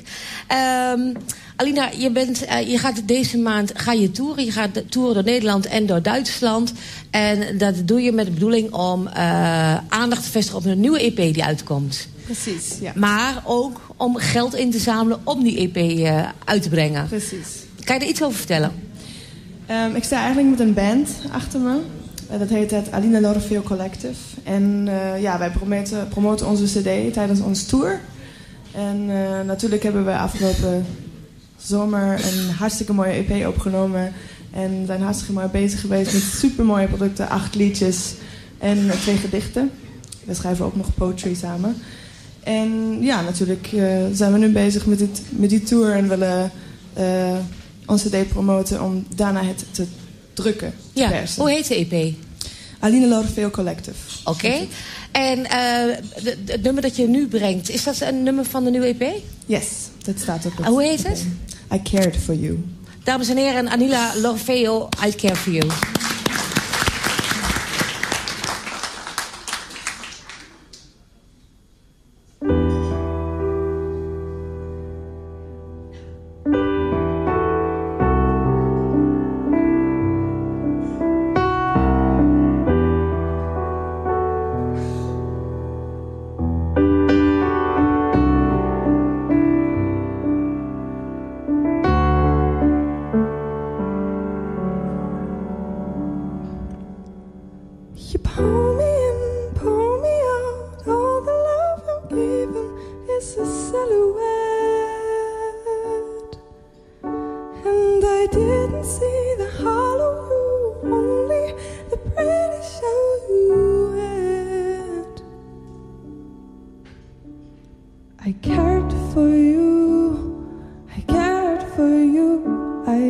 Speaker 2: Um, Alina, je, bent, uh, je gaat deze maand ga je toeren. Je gaat toeren door Nederland en door Duitsland. En dat doe je met de bedoeling om uh, aandacht te vestigen op een nieuwe E P die uitkomt.
Speaker 11: Precies, ja.
Speaker 2: Maar ook om geld in te zamelen om die E P uh, uit te brengen.
Speaker 11: Precies.
Speaker 2: Kan je er iets over vertellen?
Speaker 11: Um, ik sta eigenlijk met een band achter me. Uh, dat heet het Alina L'Orfeo Collective. En uh, ja, wij promoten, promoten onze cd tijdens onze tour. En uh, natuurlijk hebben we afgelopen zomer een hartstikke mooie E P opgenomen. En zijn hartstikke mooi bezig geweest met super mooie producten. Acht liedjes en uh, twee gedichten. We schrijven ook nog poetry samen. En ja, natuurlijk uh, zijn we nu bezig met, dit, met die tour. En willen uh, onze cd promoten om daarna het te drukken. Te
Speaker 2: ja,
Speaker 11: persen.
Speaker 2: Hoe heet de E P?
Speaker 11: Alina L'Orfeo Collective.
Speaker 2: Oké. Okay. En uh, de, de, het nummer dat je nu brengt, is dat een nummer van de nieuwe E P?
Speaker 11: Yes, dat staat op het.
Speaker 2: En hoe heet het?
Speaker 11: I Cared For You.
Speaker 2: Dames en heren, Alina L'Orfeo, I Care For You.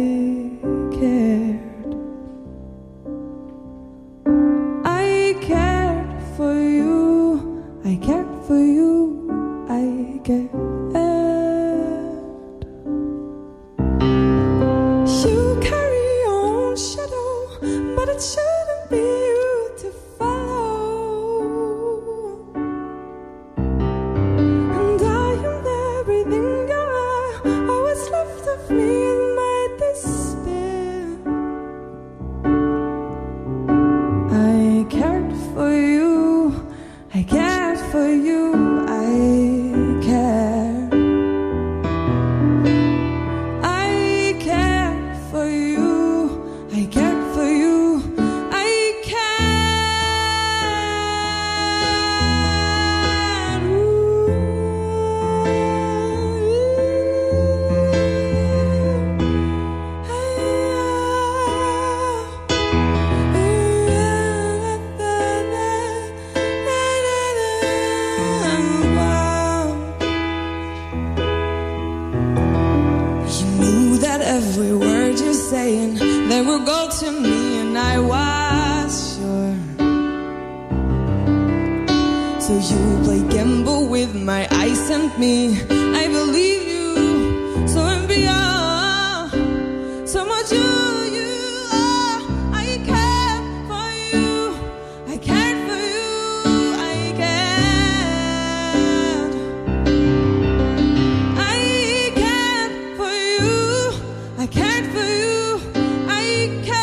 Speaker 12: I cared.
Speaker 11: every word you're saying, they will go to me, and I was sure. So you play gamble with my eyes and me. I believe you, so and beyond. So much you, you are. I care for you. I cared for you. I cared. I cared for you. I cared for you. I cared.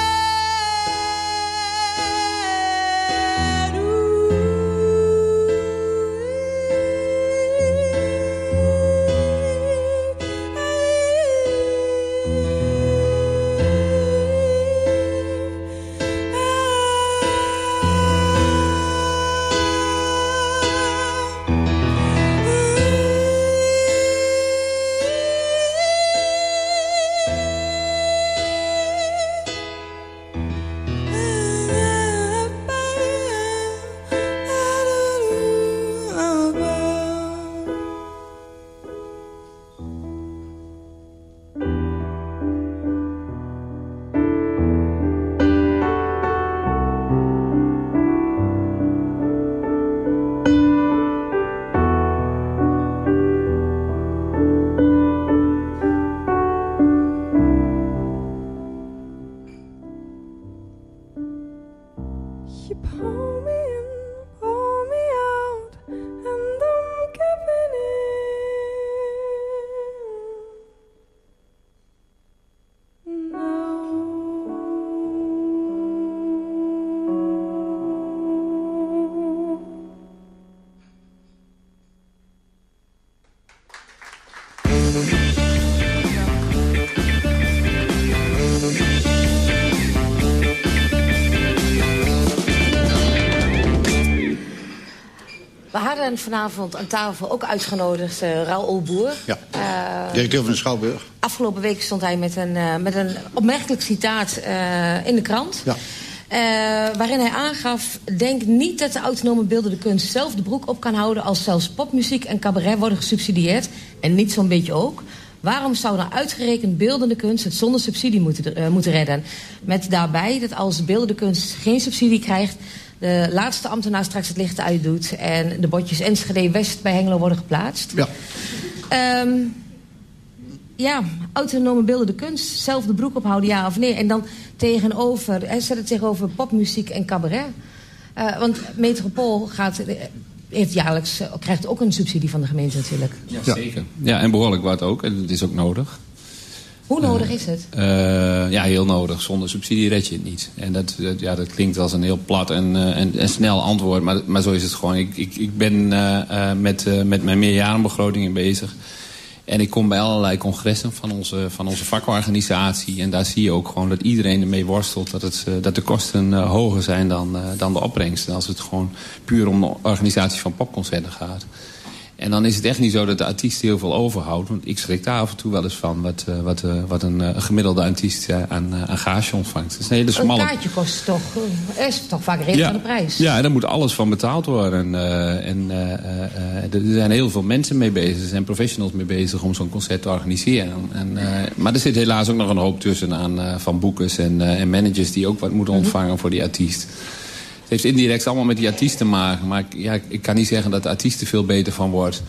Speaker 11: You pull me in, pull me out, and I'm giving in now.
Speaker 2: We hadden vanavond aan tafel ook uitgenodigd uh, Raoul Boer.
Speaker 1: Ja,
Speaker 2: uh,
Speaker 1: directeur van de Schouwburg.
Speaker 2: Afgelopen week stond hij met een, uh, met een opmerkelijk citaat uh, in de krant.
Speaker 1: Ja.
Speaker 2: Uh, waarin hij aangaf: denk niet dat de autonome beeldende kunst zelf de broek op kan houden als zelfs popmuziek en cabaret worden gesubsidieerd. En niet zo'n beetje ook. Waarom zou dan uitgerekend beeldende kunst het zonder subsidie moeten, uh, moeten redden? Met daarbij dat als beeldende kunst geen subsidie krijgt, de laatste ambtenaar straks het licht uitdoet en de bordjes Enschede West bij Hengelo worden geplaatst. Ja. Um, ja, autonome beeldende kunst, zelf de broek ophouden, ja of nee. En dan tegenover, he, zet het tegenover popmuziek en cabaret. Uh, want Metropool gaat, heeft jaarlijks, krijgt ook een subsidie van de gemeente natuurlijk.
Speaker 12: Ja, zeker. Ja, en behoorlijk wat ook. En het is ook nodig.
Speaker 2: Hoe nodig is het?
Speaker 12: Uh, ja, heel nodig. Zonder subsidie red je het niet. En dat, dat, ja, dat klinkt als een heel plat en, uh, en, en snel antwoord. Maar, maar zo is het gewoon. Ik, ik, ik ben uh, uh, met, uh, met mijn meerjarenbegrotingen bezig. En ik kom bij allerlei congressen van onze, van onze vakorganisatie. En daar zie je ook gewoon dat iedereen ermee worstelt. Dat, het, uh, dat de kosten uh, hoger zijn dan, uh, dan de opbrengsten. Als het gewoon puur om de organisatie van popconcerten gaat. En dan is het echt niet zo dat de artiest heel veel overhoudt. Want ik schrik daar af en toe wel eens van wat, uh, wat, uh, wat een uh, gemiddelde artiest uh, aan, uh, aan gage ontvangt. Het is een hele smalle...
Speaker 2: Een kaartje kost toch, uh, is toch vaak redelijk
Speaker 12: ja,
Speaker 2: van de prijs.
Speaker 12: Ja, en daar moet alles van betaald worden. En, uh, en uh, uh, er zijn heel veel mensen mee bezig. Er zijn professionals mee bezig om zo'n concert te organiseren. En, uh, maar er zit helaas ook nog een hoop tussen aan uh, van boekers en, uh, en managers die ook wat moeten ontvangen mm-hmm. voor die artiest. Het heeft indirect allemaal met die artiest te maken. Maar ik, ja, ik kan niet zeggen dat de artiest er veel beter van wordt.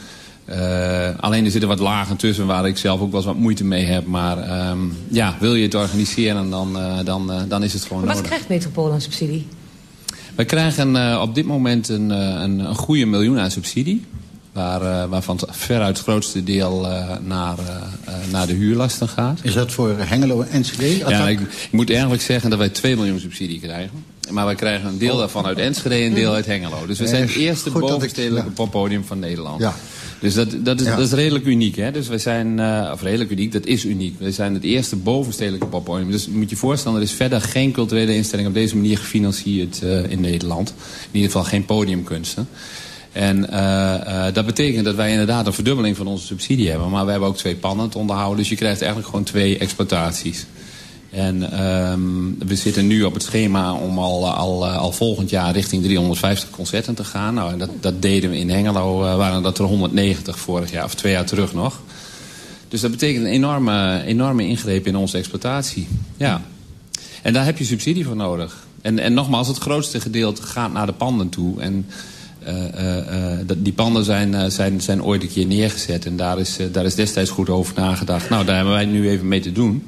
Speaker 12: Uh, alleen er zitten wat lagen tussen waar ik zelf ook wel eens wat moeite mee heb. Maar um, ja, wil je het organiseren, dan, uh, dan, uh, dan is het gewoon
Speaker 2: maar wat
Speaker 12: nodig.
Speaker 2: Wat krijgt Metropool aan subsidie?
Speaker 12: Wij krijgen uh, op dit moment een, een, een goede miljoen aan subsidie. Waar, uh, waarvan het veruit het grootste deel uh, naar, uh, uh, naar de huurlasten gaat.
Speaker 1: Is dat voor Hengelo en Enschede?
Speaker 12: Ja, ik, ik moet eigenlijk zeggen dat wij twee miljoen subsidie krijgen. Maar wij krijgen een deel oh. daarvan uit Enschede en een deel uit Hengelo. Dus we zijn het eerste bovenstedelijke ja. poppodium van Nederland. Ja. Dus dat, dat, is, ja. dat is redelijk uniek. Hè? Dus wij zijn, uh, of redelijk uniek, dat is uniek. We zijn het eerste bovenstedelijke poppodium. Dus je moet je voorstellen, er is verder geen culturele instelling op deze manier gefinancierd uh, in Nederland. In ieder geval geen podiumkunsten. En uh, uh, dat betekent dat wij inderdaad een verdubbeling van onze subsidie hebben. Maar we hebben ook twee pannen te onderhouden. Dus je krijgt eigenlijk gewoon twee exploitaties. En um, we zitten nu op het schema om al, al, al volgend jaar richting driehonderdvijftig concerten te gaan. Nou, en dat, dat deden we in Hengelo, uh, waren dat er honderdnegentig vorig jaar, of twee jaar terug nog. Dus dat betekent een enorme, enorme ingreep in onze exploitatie. Ja. En daar heb je subsidie voor nodig. En, en nogmaals, het grootste gedeelte gaat naar de panden toe. En uh, uh, uh, die panden zijn, uh, zijn, zijn ooit een keer neergezet. En daar is, uh, daar is destijds goed over nagedacht. Nou, daar hebben wij nu even mee te doen.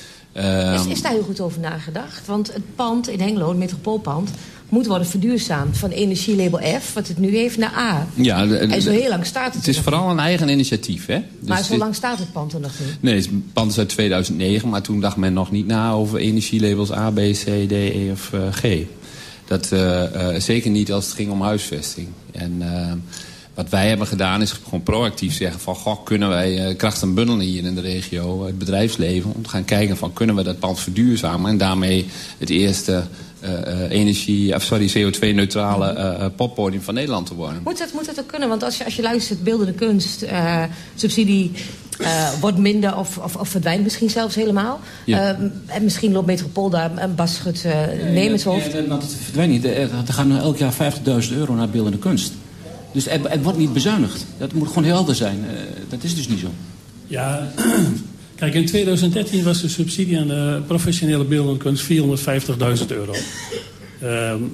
Speaker 12: Uh,
Speaker 2: is, is daar heel goed over nagedacht? Want het pand in Hengelo, het metropoolpand, moet worden verduurzaamd van energielabel F, wat het nu heeft, naar A.
Speaker 12: Ja, de, de,
Speaker 2: en zo heel lang staat het.
Speaker 12: Het is vooral een eigen initiatief, hè? Dus
Speaker 2: maar zo lang staat het pand er nog niet?
Speaker 12: Nee, het pand is uit tweeduizend negen, maar toen dacht men nog niet na over energielabels A, B, C, D, E of uh, G. Dat uh, uh, zeker niet als het ging om huisvesting. En uh, wat wij hebben gedaan is gewoon proactief zeggen van, goh, kunnen wij uh, krachten bundelen hier in de regio, het bedrijfsleven, om te gaan kijken van, kunnen we dat pand verduurzamen en daarmee het eerste Uh, uh, energie, of sorry, C O twee neutrale uh, poppodium van Nederland te worden.
Speaker 2: Moet het, moet het ook kunnen? Want als je, als je luistert, beeldende kunst, uh, subsidie uh, wordt minder of, of, of verdwijnt misschien zelfs helemaal. Ja. Uh, en misschien loopt Metropool daar een Bas Schut uh, neem het hoofd.
Speaker 9: Ja, want het verdwijnt niet. Er gaat nu elk jaar vijftigduizend euro naar beeldende kunst. Dus het, het wordt niet bezuinigd. Dat moet gewoon heel helder zijn. Uh, dat is dus niet zo.
Speaker 10: Ja. Kijk, in tweeduizend dertien was de subsidie aan de professionele beeldende kunst vierhonderdvijftigduizend euro. Uh,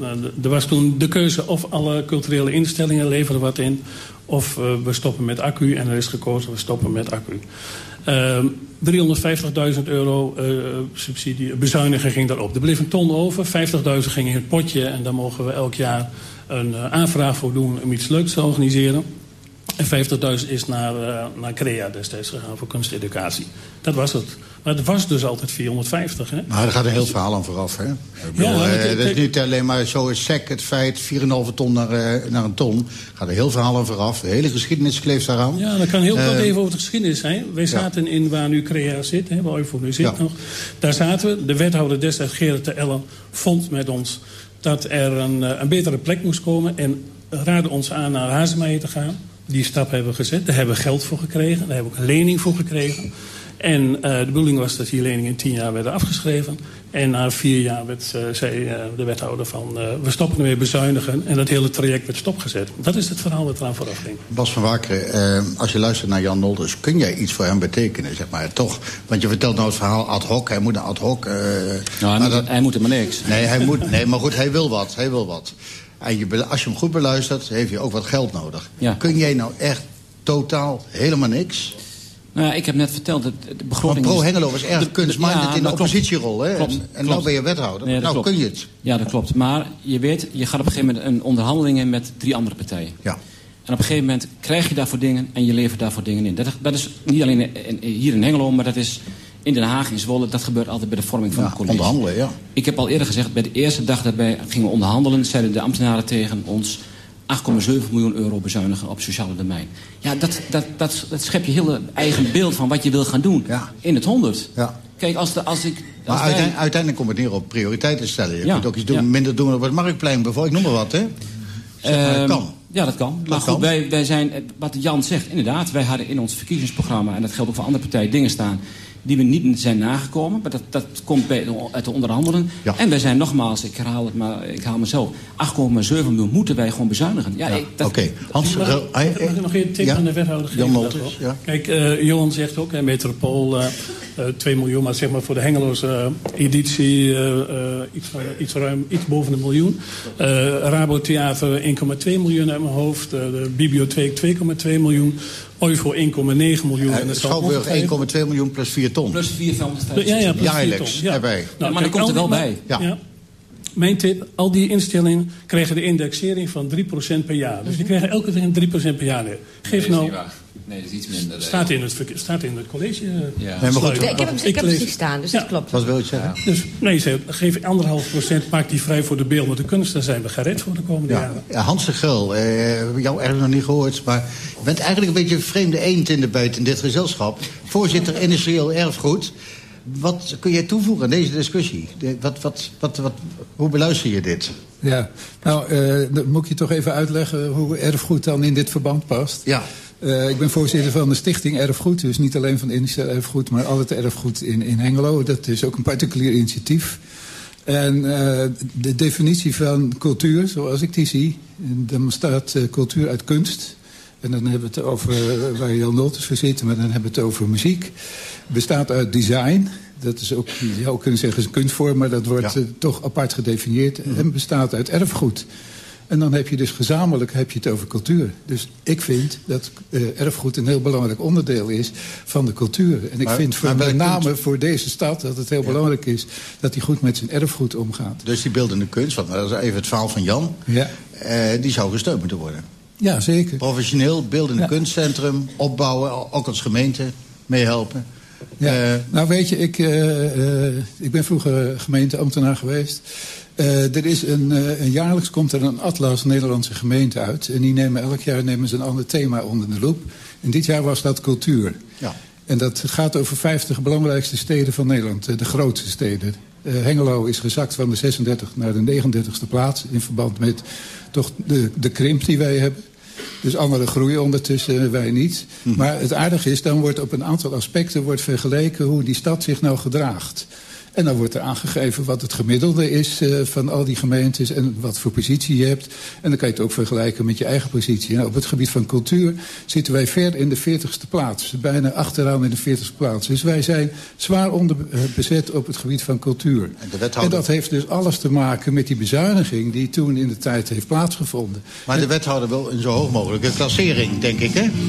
Speaker 10: er was toen de keuze of alle culturele instellingen leveren wat in, of uh, we stoppen met accu, en er is gekozen we stoppen met accu. Uh, driehonderdvijftigduizend euro uh, subsidie, bezuinigen ging daarop. Er bleef een ton over, vijftigduizend ging in het potje en daar mogen we elk jaar een uh, aanvraag voor doen om iets leuks te organiseren. En vijftigduizend is naar, uh, naar Crea destijds gegaan voor kunsteducatie. Dat was het. Maar het was dus altijd vierhonderdvijftig. Hè?
Speaker 1: Maar er gaat een heel verhaal aan vooraf. Hè? Ik bedoel, ja, uh, dat is niet alleen maar zo is sec het feit, vier komma vijf ton naar, uh, naar een ton. Er gaat een heel verhaal aan vooraf. De hele geschiedenis kleeft daaraan.
Speaker 10: Ja, dat kan heel kort uh, even over de geschiedenis zijn. Wij zaten ja. in waar nu Crea zit, hè, waar Eufor nu zit ja. nog. Daar zaten we. De wethouder destijds, Gerrit de Ellen, vond met ons dat er een, een betere plek moest komen. En raadde ons aan naar Hazemeijer te gaan. Die stap hebben we gezet. Daar hebben we geld voor gekregen. Daar hebben we ook een lening voor gekregen. En uh, de bedoeling was dat die leningen in tien jaar werden afgeschreven. En na vier jaar werd, uh, zei uh, de wethouder van, uh, we stoppen ermee bezuinigen. En dat hele traject werd stopgezet. Dat is het verhaal wat eraan vooraf ging.
Speaker 1: Bas van Wakeren, uh, als je luistert naar Jan Nolders, kun jij iets voor hem betekenen, zeg maar, toch? Want je vertelt nou het verhaal ad hoc. Hij moet een ad hoc. Uh,
Speaker 9: nou, hij, moet, dat, hij moet er maar niks.
Speaker 1: Nee, hij moet, nee, maar goed, hij wil wat. Hij wil wat. En je, als je hem goed beluistert, heeft hij ook wat geld nodig. Ja. Kun jij nou echt totaal helemaal niks?
Speaker 9: Nou, ik heb net verteld, dat de begroting...
Speaker 1: Want Pro Hengelo was erg kunstminded ja, in de oppositierol, hè?
Speaker 9: Klopt,
Speaker 1: en en
Speaker 9: klopt.
Speaker 1: nou ben je wethouder. Nee, nou
Speaker 9: klopt.
Speaker 1: kun je het.
Speaker 9: Ja, dat klopt. Maar je weet, je gaat op een gegeven moment een onderhandelingen met drie andere partijen.
Speaker 1: Ja.
Speaker 9: En op een gegeven moment krijg je daarvoor dingen en je levert daarvoor dingen in. Dat, dat is niet alleen in, hier in Hengelo, maar dat is in Den Haag, in Zwolle. Dat gebeurt altijd bij de vorming van
Speaker 1: ja,
Speaker 9: een college.
Speaker 1: Onderhandelen, ja.
Speaker 9: Ik heb al eerder gezegd, bij de eerste dag dat wij gingen onderhandelen, zeiden de ambtenaren tegen ons acht komma zeven miljoen euro bezuinigen op sociale domein. Ja, dat, dat, dat, dat schep je heel eigen beeld van wat je wil gaan doen ja. in het honderd. Ja. Kijk, als, de, als ik... Als
Speaker 1: maar wij... uiteindelijk, uiteindelijk komt het neer op prioriteiten stellen. Je ja. kunt ook iets doen, ja. minder doen op het Marktplein bijvoorbeeld. Ik noem maar wat, hè? Zeg maar,
Speaker 9: um,
Speaker 1: dat kan.
Speaker 9: Ja, dat kan.
Speaker 1: Dat
Speaker 9: maar
Speaker 1: kan.
Speaker 9: goed, wij, wij zijn, wat Jan zegt, inderdaad, wij hadden in ons verkiezingsprogramma, en dat geldt ook voor andere partijen, dingen staan die we niet zijn nagekomen. Maar dat, dat komt bij, uit de onderhandelen. Ja. En wij zijn nogmaals, ik herhaal het maar, ik haal mezelf, acht komma zeven miljoen moeten wij gewoon bezuinigen. Ja,
Speaker 1: ja. Oké. Okay. Hans,
Speaker 10: mag, mag, mag ik nog een tip ja? aan de wethouder geven?
Speaker 1: Nolters, ja.
Speaker 10: Kijk, uh, Johan zegt ook, hè, Metropool, uh, uh, twee miljoen, maar zeg maar voor de Hengeloze uh, editie uh, uh, iets, uh, iets ruim, iets boven een miljoen. Uh, Rabo Theater één komma twee miljoen uit mijn hoofd. Uh, de Bibliotheek twee komma twee miljoen. Eufor één komma negen miljoen.
Speaker 1: Uh, en de Schouwburg één komma twee miljoen plus vier ton.
Speaker 9: Plus vier vijftig.
Speaker 10: Ja, ja, plus
Speaker 1: jaarlijks
Speaker 10: vier ton. Ja.
Speaker 1: erbij.
Speaker 9: Nou, maar dan komt er wel
Speaker 10: maar,
Speaker 9: bij.
Speaker 10: Ja. Ja. Mijn tip, al die instellingen krijgen de indexering van drie procent per jaar. Dus die krijgen elke keer drie procent per jaar neer. Geef
Speaker 12: nee,
Speaker 10: nou...
Speaker 12: Nee, dat is iets minder.
Speaker 10: Staat in het, staat in het college.
Speaker 1: Ja. Nee, maar goed,
Speaker 2: ja, ik heb hem, ik heb hem zien staan, dus ja. dat klopt.
Speaker 1: Wat wil je zeggen?
Speaker 10: Ja. Dus nee, ze geef anderhalf procent, maak die vrij voor de beeldende kunst. Dan zijn we gered voor de komende
Speaker 1: ja.
Speaker 10: jaren.
Speaker 1: Ja, Hans de Geul, eh, we hebben jou ergens nog niet gehoord, maar je bent eigenlijk een beetje een vreemde eend in de bijt in dit gezelschap. Voorzitter industrieel erfgoed. Wat kun jij toevoegen aan deze discussie? De, wat, wat, wat, wat, hoe beluister je dit?
Speaker 13: Ja, nou, uh, dan moet ik je toch even uitleggen hoe erfgoed dan in dit verband past.
Speaker 1: Ja.
Speaker 13: Uh, ik ben voorzitter van de stichting Erfgoed. Dus niet alleen van industrieel erfgoed, maar al het erfgoed in, in Hengelo. Dat is ook een particulier initiatief. En uh, de definitie van cultuur, zoals ik die zie, dan bestaat uh, cultuur uit kunst. En dan hebben we het over uh, waar Jan Noltens voor zit, maar dan hebben we het over muziek. Bestaat uit design. Dat is ook, je zou kunnen zeggen, is een kunstvorm, maar dat wordt ja. uh, toch apart gedefinieerd. Mm. En bestaat uit erfgoed. En dan heb je dus gezamenlijk heb je het over cultuur. Dus ik vind dat uh, erfgoed een heel belangrijk onderdeel is van de cultuur. En ik maar, vind voor, met name kunt... voor deze stad dat het heel ja. belangrijk is dat hij goed met zijn erfgoed omgaat. Dus die beeldende kunst, want dat is even het verhaal van Jan, ja. uh, die zou gesteund moeten worden. Ja, zeker. Professioneel, beeldende ja. kunstcentrum, opbouwen, ook als gemeente meehelpen. Ja. Uh, nou weet je, ik, uh, uh, ik ben vroeger gemeenteambtenaar geweest. Uh, er is een, uh, een jaarlijks komt er een atlas Nederlandse gemeenten uit. En die nemen elk jaar nemen ze een ander thema onder de loep. En dit jaar was dat cultuur. Ja. En dat gaat over vijftig belangrijkste steden van Nederland. De grootste steden. Uh, Hengelo is gezakt van de zesendertig naar de negenendertigste plaats. In verband met toch de, de krimp die wij hebben. Dus anderen groeien ondertussen, wij niet. Hm. Maar het aardige is, dan wordt op een aantal aspecten wordt vergeleken hoe die stad zich nou gedraagt. En dan wordt er aangegeven wat het gemiddelde is uh, van al die gemeentes en wat voor positie je hebt. En dan kan je het ook vergelijken met je eigen positie. Nou, op het gebied van cultuur zitten wij ver in de veertigste plaats. Bijna achteraan in de veertigste plaats. Dus wij zijn zwaar onderbezet op het gebied van cultuur. En, de wethouder... en dat heeft dus alles te maken met die bezuiniging die toen in de tijd heeft plaatsgevonden. Maar de wethouder wil een zo hoog mogelijke klassering, denk ik, hè?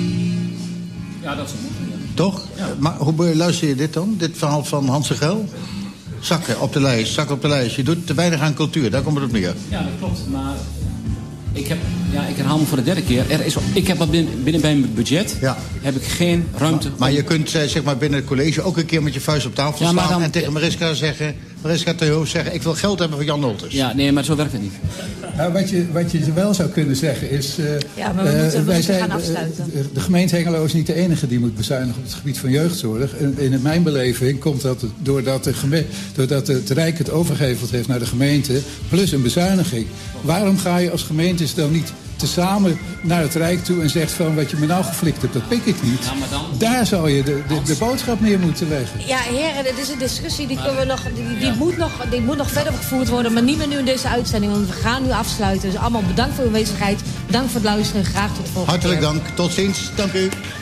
Speaker 9: Ja, dat is moeten. Ja.
Speaker 13: Toch? Ja. Maar hoe luister je dit dan? Dit verhaal van Hans de Geul? Zakken op de lijst, zakken op de lijst. Je doet te weinig aan cultuur, daar komt het op neer.
Speaker 9: Ja, dat klopt. Maar ik heb, ja, ik herhaal me voor de derde keer. Er is, ik heb wat binnen, binnen bij mijn budget, ja. heb ik geen ruimte.
Speaker 13: Maar, maar je kunt zeg maar binnen het college ook een keer met je vuist op tafel ja, staan... Dan, en tegen Mariska zeggen, Mariska Theehoofd zeggen... ik wil geld hebben voor Jan Noltens.
Speaker 9: Ja, nee, maar zo werkt het niet.
Speaker 13: Nou, wat, je, wat je wel zou kunnen zeggen is... Uh,
Speaker 2: ja, maar we uh, moeten, we
Speaker 13: wij zijn,
Speaker 2: gaan afsluiten.
Speaker 13: Uh, de gemeente Hengelo is niet de enige die moet bezuinigen op het gebied van jeugdzorg. En in mijn beleving komt dat doordat, de geme- doordat het Rijk het overgeheveld heeft naar de gemeente... plus een bezuiniging. Waarom ga je als gemeentes dan niet... tezamen naar het Rijk toe en zegt van... wat je me nou geflikt hebt, dat pik ik niet. Ja, maar dan... Daar zou je de, de, de boodschap neer moeten leggen.
Speaker 2: Ja, heren, dit is een discussie die, kunnen we nog, die, die, ja. moet nog, die moet nog verder gevoerd worden... maar niet meer nu in deze uitzending, want we gaan nu afsluiten. Dus allemaal bedankt voor uw aanwezigheid. Bedankt voor het luisteren. Graag tot de volgende
Speaker 13: Hartelijk
Speaker 2: keer.
Speaker 13: dank. Tot ziens. Dank u.